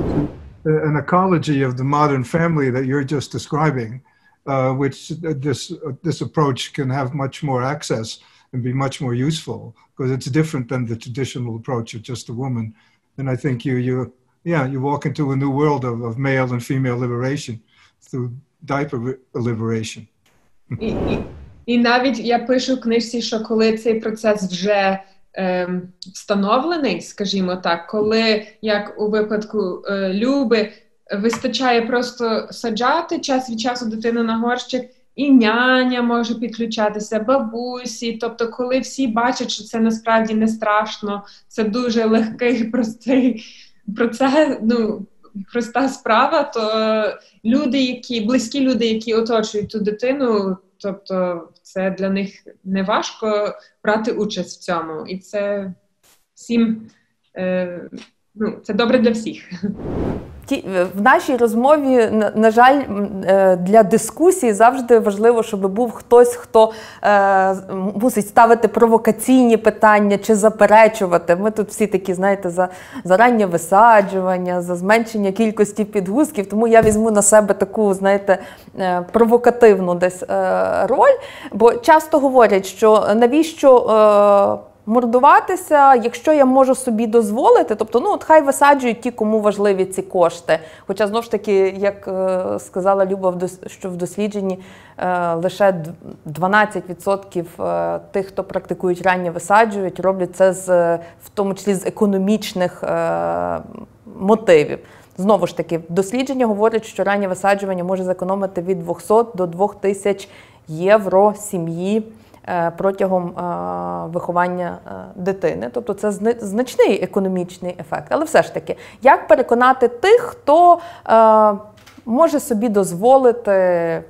[SPEAKER 3] An ecology of the modern family that you're just describing, uh, which this, uh, this approach can have much more access and be much more useful, because it's different than the traditional approach of just a woman. And I think you, you, yeah, you walk into a new world of, of male and female liberation through diaper liberation.
[SPEAKER 2] І, і, і навіть я пишу в книжці, що коли цей процес вже е, встановлений, скажімо так, коли, як у випадку е, Люби, вистачає просто саджати час від часу дитину на горщик, і няня може підключатися, бабусі. Тобто, коли всі бачать, що це насправді не страшно, це дуже легкий, простий процес, ну, проста справа, то люди, які, близькі люди, які оточують ту дитину, тобто це для них не важко брати участь в цьому. І це всім, е, ну, це добре для всіх.
[SPEAKER 1] В нашій розмові, на жаль, для дискусії завжди важливо, щоб був хтось, хто е, мусить ставити провокаційні питання чи заперечувати. Ми тут всі такі, знаєте, за, за раннє висаджування, за зменшення кількості підгузків, тому я візьму на себе таку, знаєте, провокативну десь е, роль, бо часто говорять, що навіщо... Е, мордуватися, якщо я можу собі дозволити, тобто, ну, от хай висаджують ті, кому важливі ці кошти. Хоча, знову ж таки, як е, сказала Люба, що в дослідженні е, лише дванадцять відсотків е, тих, хто практикують раннє висаджують, роблять це, з, в тому числі з економічних е, мотивів. Знову ж таки, дослідження говорять, що раннє висаджування може зекономити від двохсот до двох тисяч євро сім'ї протягом е, виховання е, дитини. Тобто це значний економічний ефект. Але все ж таки, як переконати тих, хто е, може собі дозволити е,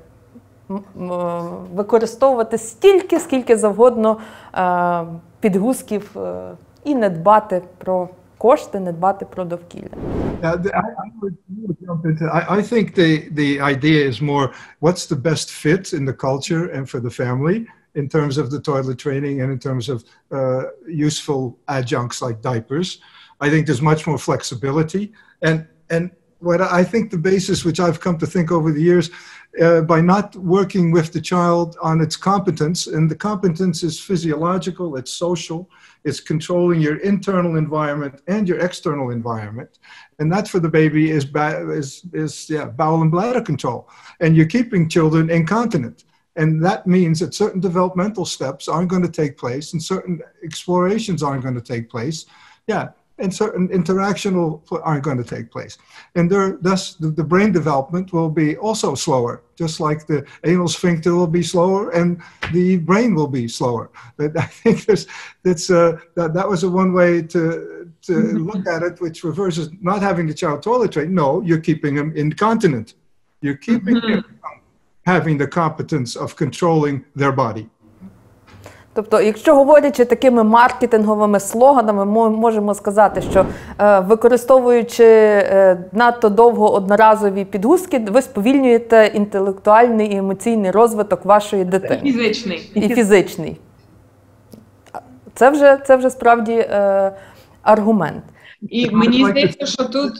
[SPEAKER 1] використовувати стільки, скільки завгодно е, підгузків е, і не дбати про кошти, не дбати про довкілля?
[SPEAKER 3] Yeah, I, I, would, would jump into, I, I think the, the idea is more, what's the best fit in the culture and for the family, in terms of the toilet training and in terms of uh, useful adjuncts like diapers. I think there's much more flexibility. And, and what I think the basis, which I've come to think over the years, uh, by not working with the child on its competence, and the competence is physiological, it's social, it's controlling your internal environment and your external environment. And that for the baby is, is, is yeah, bowel and bladder control. And you're keeping children incontinent. And that means that certain developmental steps aren't going to take place and certain explorations aren't going to take place. Yeah, and certain interactional aren't going to take place. And there, thus the, the brain development will be also slower, just like the anal sphincter will be slower and the brain will be slower. But I think there's, that's, uh, that, that was a one way to, to look at it, which reverses not having the child toilet train. No, you're keeping them incontinent. You're keeping mm-hmm. them having the competence of controlling their body.
[SPEAKER 1] Тобто, якщо говорячи такими маркетинговими слоганами, ми можемо сказати, що використовуючи надто довго одноразові підгузки, ви сповільнюєте інтелектуальний і емоційний розвиток вашої дитини.
[SPEAKER 2] І фізичний.
[SPEAKER 1] І фізичний. Це вже, це вже справді е, аргумент.
[SPEAKER 2] І мені здається, що тут...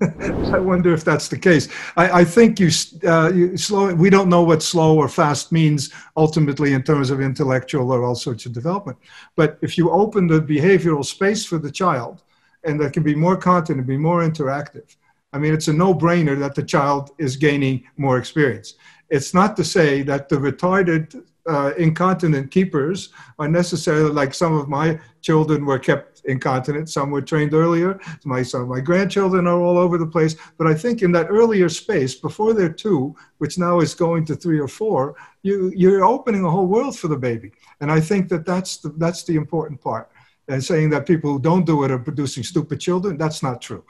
[SPEAKER 3] I wonder if that's the case. I, I think you, uh, you slow, we don't know what slow or fast means ultimately in terms of intellectual or all sorts of development. But if you open the behavioral space for the child, and there can be more content and be more interactive, I mean, it's a no-brainer that the child is gaining more experience. It's not to say that the retarded uh, incontinent keepers are necessarily like some of my children were kept incontinent. Some were trained earlier. My son, my grandchildren are all over the place. But I think in that earlier space, before they're two, which now is going to three or four, you, you're opening a whole world for the baby. And I think that that's the, that's the important part. And saying that people who don't do it are producing stupid children, that's not true.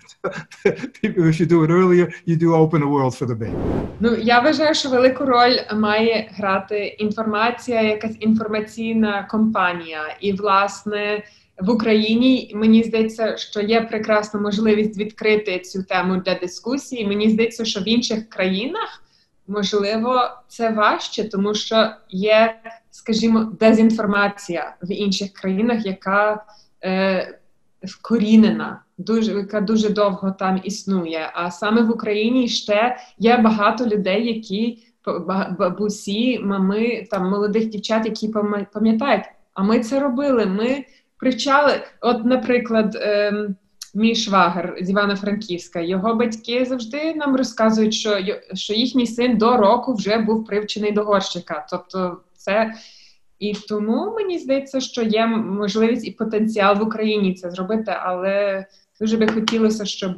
[SPEAKER 3] People, if you do it earlier, you do open a world for the baby.
[SPEAKER 2] Ну, я вважаю, що велику роль має грати інформація, якась інформаційна кампанія. І, власне, в Україні, мені здається, що є прекрасна можливість відкрити цю тему для дискусії. Мені здається, що в інших країнах, можливо, це важче, тому що є, скажімо, дезінформація в інших країнах, яка е, вкорінена, дуже, яка дуже довго там існує. А саме в Україні ще є багато людей, які, бабусі, мами, там, молодих дівчат, які пам'ятають, а ми це робили, ми привчали. От, наприклад, е, мій швагер з Івано-Франківська, його батьки завжди нам розказують, що, що їхній син до року вже був привчений до горщика. Тобто це... І тому мені здається, що є можливість і потенціал в Україні це зробити, але дуже би хотілося, щоб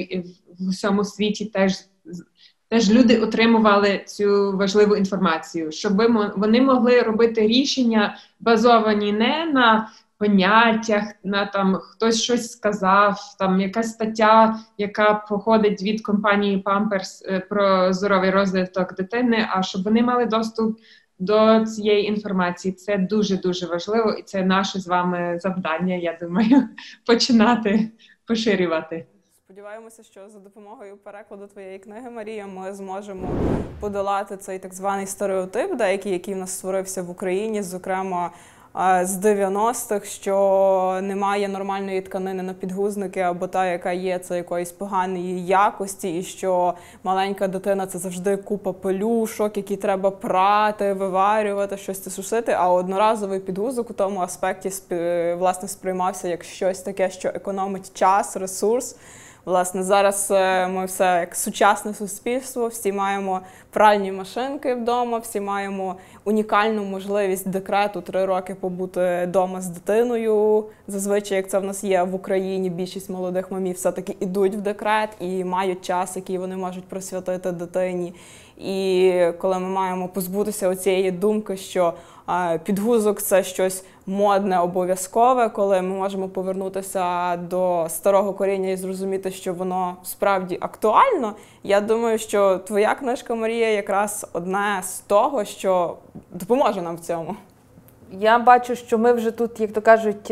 [SPEAKER 2] в усьому світі теж, теж люди отримували цю важливу інформацію, щоб вони могли робити рішення, базовані не на поняттях, на там хтось щось сказав, там якась стаття, яка походить від компанії Pampers про здоровий розвиток дитини, а щоб вони мали доступ до цієї інформації. Це дуже-дуже важливо, і це наше з вами завдання, я думаю, починати поширювати.
[SPEAKER 4] Сподіваємося, що за допомогою перекладу твоєї книги, Марія, ми зможемо подолати цей так званий стереотип, деякий, який в нас створився в Україні, зокрема з дев'яностих, що немає нормальної тканини на підгузники, або та, яка є, це якоїсь поганої якості, і що маленька дитина – це завжди купа пелюшок, які треба прати, виварювати, щось це сушити, а одноразовий підгузок у тому аспекті, власне, сприймався як щось таке, що економить час, ресурс. Власне, зараз ми все як сучасне суспільство, всі маємо пральні машинки вдома, всі маємо унікальну можливість декрету три роки побути вдома з дитиною. Зазвичай, як це в нас є в Україні, більшість молодих мамів все-таки йдуть в декрет і мають час, який вони можуть присвятити дитині. І коли ми маємо позбутися оцієї думки, що підгузок – це щось модне, обов'язкове, коли ми можемо повернутися до старого коріння і зрозуміти, що воно справді актуально, я думаю, що твоя книжка, Марія, якраз одне з того, що допоможе нам в цьому.
[SPEAKER 1] Я бачу, що ми вже тут, як то кажуть,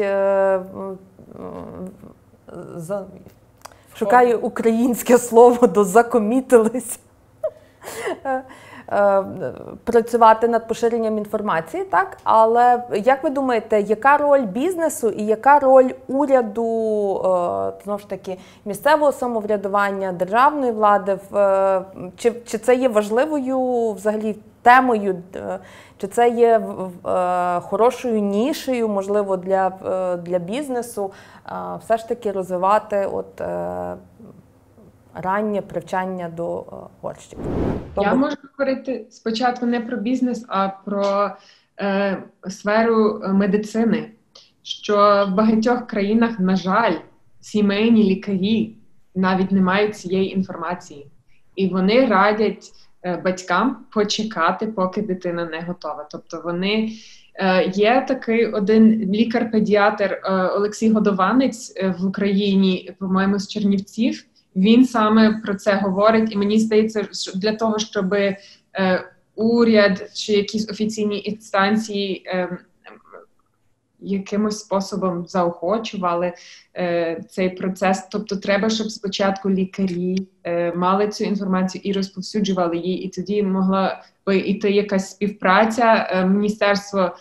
[SPEAKER 1] за... шукаю українське слово, дозакомітились. Працювати над поширенням інформації, так? Але як ви думаєте, яка роль бізнесу і яка роль уряду, знову ж таки, місцевого самоврядування, державної влади, чи, чи це є важливою взагалі темою, чи це є хорошою нішею, можливо, для, для бізнесу, все ж таки розвивати от раннє привчання до горщиків?
[SPEAKER 2] Я можу говорити спочатку не про бізнес, а про е, сферу медицини. Що в багатьох країнах, на жаль, сімейні лікарі навіть не мають цієї інформації. І вони радять е, батькам почекати, поки дитина не готова. Тобто вони... Е, є такий один лікар-педіатр е, Олексій Годованець е, в Україні, по-моєму, з Чернівців. Він саме про це говорить, і мені здається, що для того, щоб е, уряд чи якісь офіційні інстанції е, якимось способом заохочували е, цей процес. Тобто треба, щоб спочатку лікарі е, мали цю інформацію і розповсюджували її, і тоді могла би йти якась співпраця. Е, Міністерство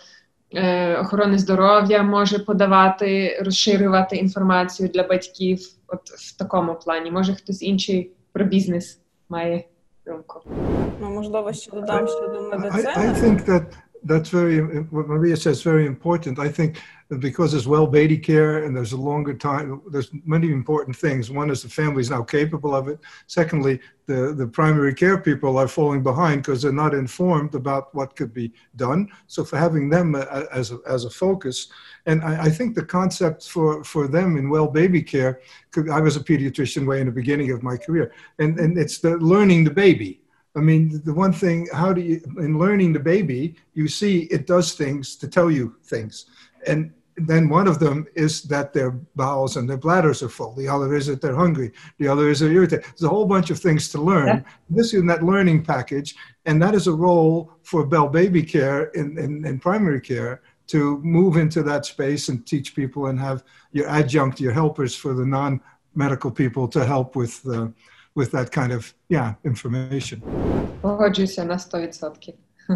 [SPEAKER 2] охорони здоров'я може подавати, розширювати інформацію для батьків от в такому плані. Може хтось інший про бізнес має думку.
[SPEAKER 4] Ну, можливо, ще додам щодо медицини.
[SPEAKER 3] I, I think that that's very, what Maria says, very important. I think that because there's well baby care and there's a longer time, there's many important things. One is the family is now capable of it. Secondly, the, the primary care people are falling behind because they're not informed about what could be done. So for having them as a, as a focus, and I, I think the concept for, for them in well baby care, I was a pediatrician way in the beginning of my career, and, and it's the learning the baby. I mean, the one thing, how do you, in learning the baby, you see it does things to tell you things. And then one of them is that their bowels and their bladders are full. The other is that they're hungry. The other is they're irritated. There's a whole bunch of things to learn. Yeah. This is in that learning package. And that is a role for Bell Baby Care in, in, in primary care to move into that space and teach people and have your adjunct, your helpers for the non-medical people to help with the, with that kind of, yeah, information.
[SPEAKER 2] Погоджуюся на сто відсотків.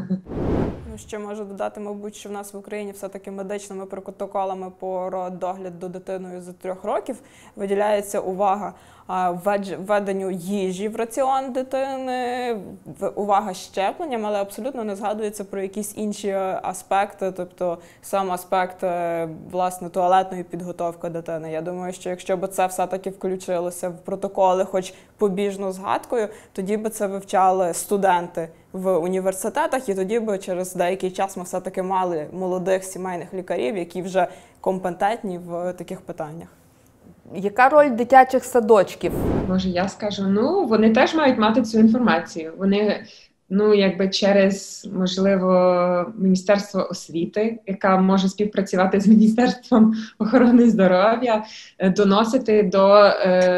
[SPEAKER 4] Ну, ще можу додати, мабуть, що в нас в Україні все-таки медичними протоколами по догляду дитиною з трьох років виділяється увага введенню їжі в раціон дитини, увага щепленням, але абсолютно не згадується про якісь інші аспекти, тобто сам аспект, власне, туалетної підготовки дитини. Я думаю, що якщо б це все-таки включилося в протоколи, хоч побіжно згадкою, тоді б це вивчали студенти в університетах, і тоді б через деякий час ми все-таки мали молодих сімейних лікарів, які вже компетентні в таких питаннях.
[SPEAKER 1] Яка роль дитячих садочків?
[SPEAKER 2] Може, я скажу, ну, вони теж мають мати цю інформацію. Вони, ну, якби через, можливо, Міністерство освіти, яка може співпрацювати з Міністерством охорони здоров'я, доносити до,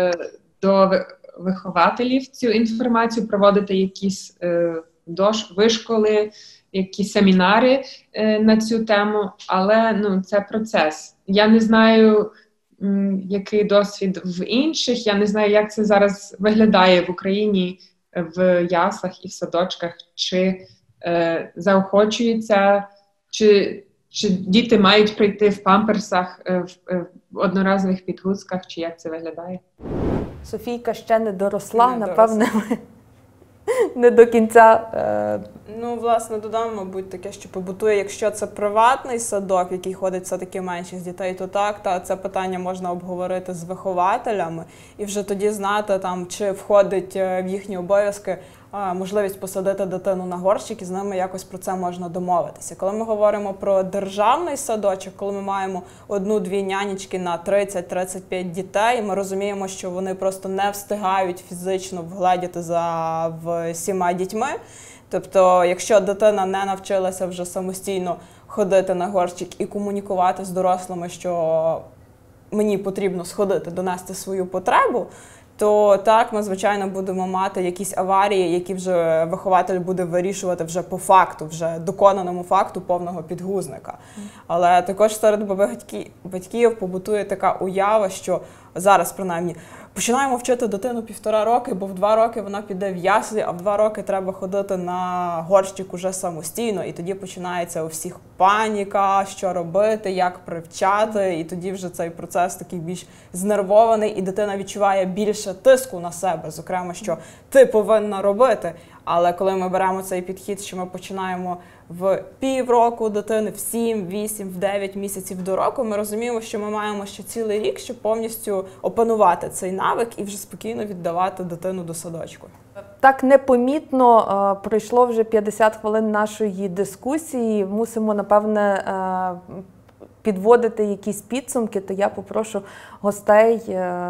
[SPEAKER 2] до вихователів цю інформацію, проводити якісь дош, вишколи, якісь семінари на цю тему, але, ну, це процес. Я не знаю, який досвід в інших. Я не знаю, як це зараз виглядає в Україні в яслах і в садочках, чи е, заохочується, чи, чи діти мають прийти в памперсах, е, в, в одноразових підгузках, чи як це виглядає.
[SPEAKER 1] Софійка ще не доросла,
[SPEAKER 4] не
[SPEAKER 1] напевне, ми не до кінця... Е...
[SPEAKER 4] Ну, власне, додам, мабуть, таке, що побутує, якщо це приватний садок, який ходить все-таки меншість дітей, то так, та це питання можна обговорити з вихователями і вже тоді знати, там, чи входить в їхні обов'язки можливість посадити дитину на горщик і з ними якось про це можна домовитися. Коли ми говоримо про державний садочок, коли ми маємо одну-дві нянечки на тридцять-тридцять п'ять дітей, ми розуміємо, що вони просто не встигають фізично вгледіти за всіма дітьми. Тобто, якщо дитина не навчилася вже самостійно ходити на горщик і комунікувати з дорослими, що мені потрібно сходити, донести свою потребу, то так, ми, звичайно, будемо мати якісь аварії, які вже вихователь буде вирішувати вже по факту, вже доконаному факту повного підгузника. Але також серед батьків побутує така уява, що зараз, принаймні, починаємо вчити дитину півтора роки, бо в два роки вона піде в яслі, а в два роки треба ходити на горщик уже самостійно. І тоді починається у всіх паніка, що робити, як привчати. І тоді вже цей процес такий більш знервований, і дитина відчуває більше тиску на себе, зокрема, що ти повинна робити. Але коли ми беремо цей підхід, що ми починаємо в півроку дитини, в сім, вісім, в дев'ять місяців до року, ми розуміємо, що ми маємо ще цілий рік, щоб повністю опанувати цей навик і вже спокійно віддавати дитину до садочку.
[SPEAKER 1] Так непомітно пройшло вже п'ятдесят хвилин нашої дискусії. Мусимо, напевне, підводити якісь підсумки, то я попрошу гостей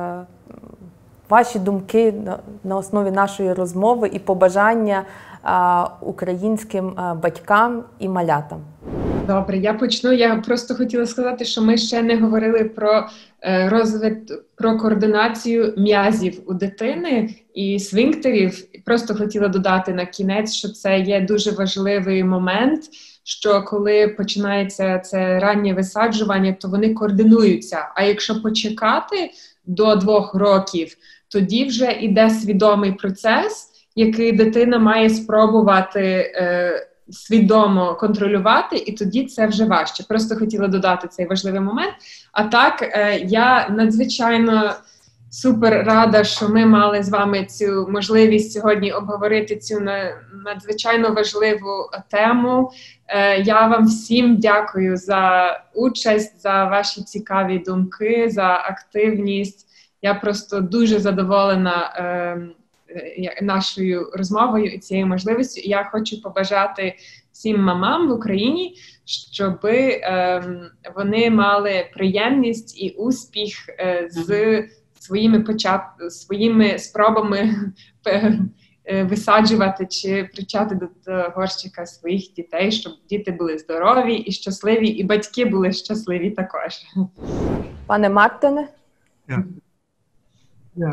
[SPEAKER 1] ваші думки на основі нашої розмови і побажання українським батькам і малятам.
[SPEAKER 2] Добре, я почну. Я просто хотіла сказати, що ми ще не говорили про розвиток, про координацію м'язів у дитини і сфінктерів. Просто хотіла додати на кінець, що це є дуже важливий момент, що коли починається це раннє висаджування, то вони координуються. А якщо почекати до двох років, тоді вже йде свідомий процес, який дитина має спробувати е, свідомо контролювати, і тоді це вже важче. Просто хотіла додати цей важливий момент. А так, е, я надзвичайно супер рада, що ми мали з вами цю можливість сьогодні обговорити цю надзвичайно важливу тему. Е, я вам всім дякую за участь, за ваші цікаві думки, за активність. Я просто дуже задоволена е, нашою розмовою і цією можливістю. І я хочу побажати всім мамам в Україні, щоб е, вони мали приємність і успіх е, з своїми, почат... своїми спробами висаджувати чи привчати до горщика своїх дітей, щоб діти були здорові і щасливі, і батьки були щасливі також.
[SPEAKER 1] Пане Мартине?
[SPEAKER 3] Yeah. Yeah.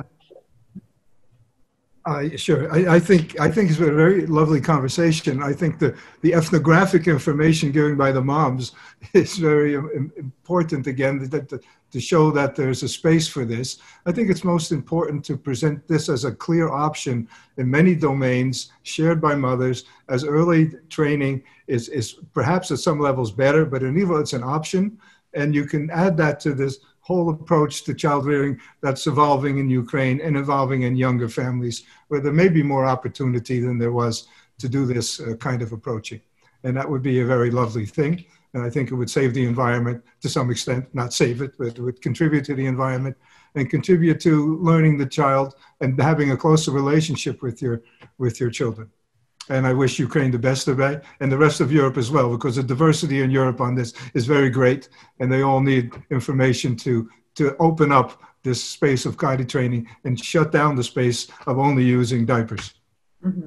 [SPEAKER 3] Uh, sure. I, I think I think it's been a very lovely conversation. I think the, the ethnographic information given by the moms is very um, important again, that, that, to show that there's a space for this. I think it's most important to present this as a clear option in many domains shared by mothers, as early training is, is perhaps at some levels better, but in Evo it's an option, and you can add that to this whole approach to child rearing that's evolving in Ukraine and evolving in younger families, where there may be more opportunity than there was to do this uh, kind of approaching. And that would be a very lovely thing. And I think it would save the environment to some extent, not save it, but it would contribute to the environment and contribute to learning the child and having a closer relationship with your, with your children. And I wish Ukraine the best of it, and the rest of Europe as well, because the diversity in Europe on this is very great, and they all need information to, to open up this space of potty training and shut down the space of only using diapers.
[SPEAKER 2] Mm-hmm.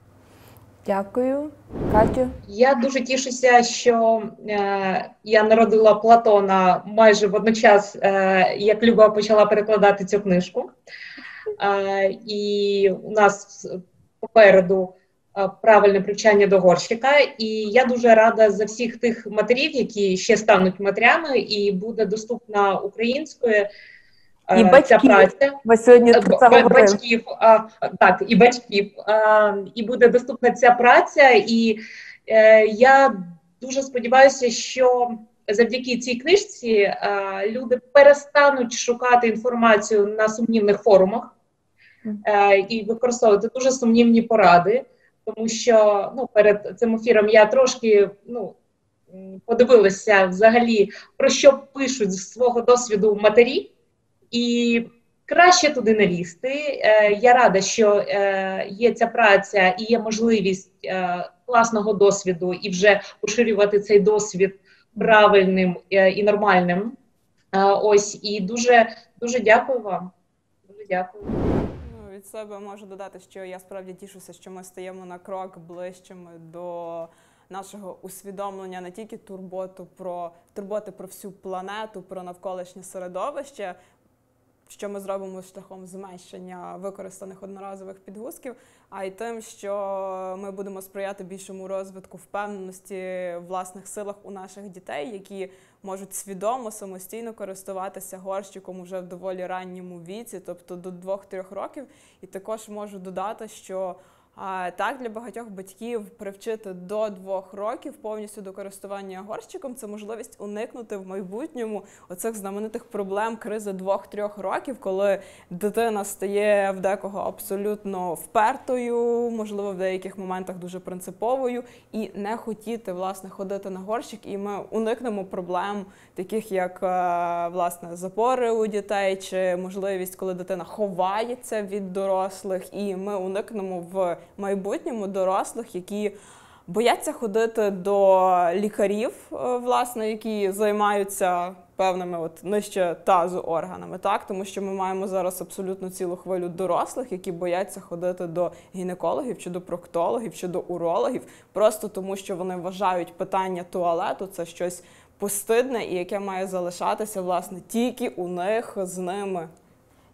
[SPEAKER 1] Дякую. Катю?
[SPEAKER 5] Я дуже тішуся, що е, я народила Платона майже водночас, е, як Люба почала перекладати цю книжку. Е, і у нас попереду правильне привчання до горщика. І я дуже рада за всіх тих матерів, які ще стануть матерями, і буде доступна українською
[SPEAKER 1] і
[SPEAKER 5] ця праця.
[SPEAKER 1] Ви сьогодні про це говорили.
[SPEAKER 5] Батьків, а, так, і батьків. А, і буде доступна ця праця. І е, я дуже сподіваюся, що завдяки цій книжці а, люди перестануть шукати інформацію на сумнівних форумах е, і використовувати дуже сумнівні поради. Тому що ну, перед цим ефіром я трошки ну, подивилася взагалі, про що пишуть з свого досвіду матері, і краще туди не лізти. Е, я рада, що е, є ця праця і є можливість е, класного досвіду і вже поширювати цей досвід правильним е, і нормальним. Е, ось, і дуже, дуже дякую вам. Дуже дякую.
[SPEAKER 4] Від себе можу додати, що я справді тішуся, що ми стаємо на крок ближчими до нашого усвідомлення не тільки турботу про, турботи про всю планету, про навколишнє середовище, що ми зробимо шляхом зменшення використаних одноразових підгузків, а й тим, що ми будемо сприяти більшому розвитку впевненості в власних силах у наших дітей, які можуть свідомо, самостійно користуватися горщиком уже в доволі ранньому віці, тобто до двох-трьох років. І також можу додати, що А так, для багатьох батьків привчити до двох років повністю до користування горщиком – це можливість уникнути в майбутньому оцих знаменитих проблем кризи двох-трьох років, коли дитина стає в декого абсолютно впертою, можливо, в деяких моментах дуже принциповою, і не хотіти, власне, ходити на горщик, і ми уникнемо проблем, таких як, власне, запори у дітей, чи можливість, коли дитина ховається від дорослих, і ми уникнемо в майбутньому дорослих, які бояться ходити до лікарів, власне, які займаються певними от нижче тазу органами, так? Тому що ми маємо зараз абсолютно цілу хвилю дорослих, які бояться ходити до гінекологів, чи до проктологів, чи до урологів, просто тому, що вони вважають питання туалету – це щось постидне і яке має залишатися, власне, тільки у них з ними.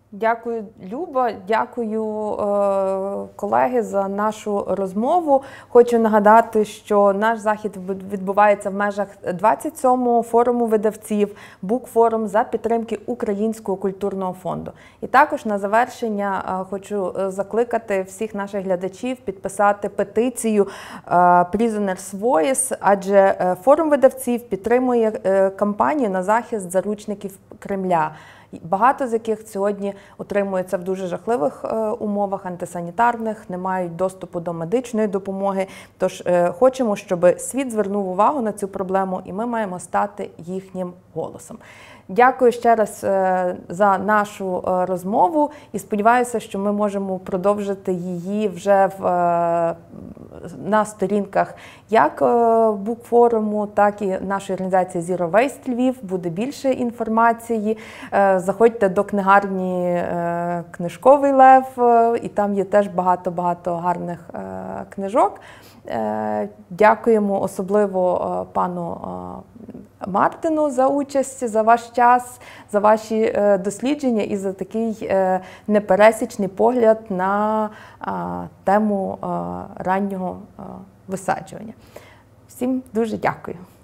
[SPEAKER 1] Дякую, Люба, дякую, е, колеги, за нашу розмову. Хочу нагадати, що наш захід відбувається в межах двадцять сьомого форуму видавців «Букфорум» за підтримки Українського культурного фонду. І також на завершення е, хочу закликати всіх наших глядачів підписати петицію е, Prisoners Voice, адже форум видавців підтримує е, кампанію на захист заручників Кремля, багато з яких сьогодні утримуються в дуже жахливих е, умовах антисанітарних, не мають доступу до медичної допомоги. Тож е, хочемо, щоб світ звернув увагу на цю проблему, і ми маємо стати їхнім голосом. Дякую ще раз е, за нашу е, розмову і сподіваюся, що ми можемо продовжити її вже в, е, на сторінках як е, Букфоруму, так і нашої організації Zero Waste Львів. Буде більше інформації. Е, заходьте до книгарні е, «Книжковий лев», е, і там є теж багато-багато гарних е, книжок. Е, дякуємо особливо е, пану е, Мартину за участь, за ваш час, за ваші е, дослідження і за такий е, непересічний погляд на е, тему е, раннього е, висаджування. Всім дуже дякую.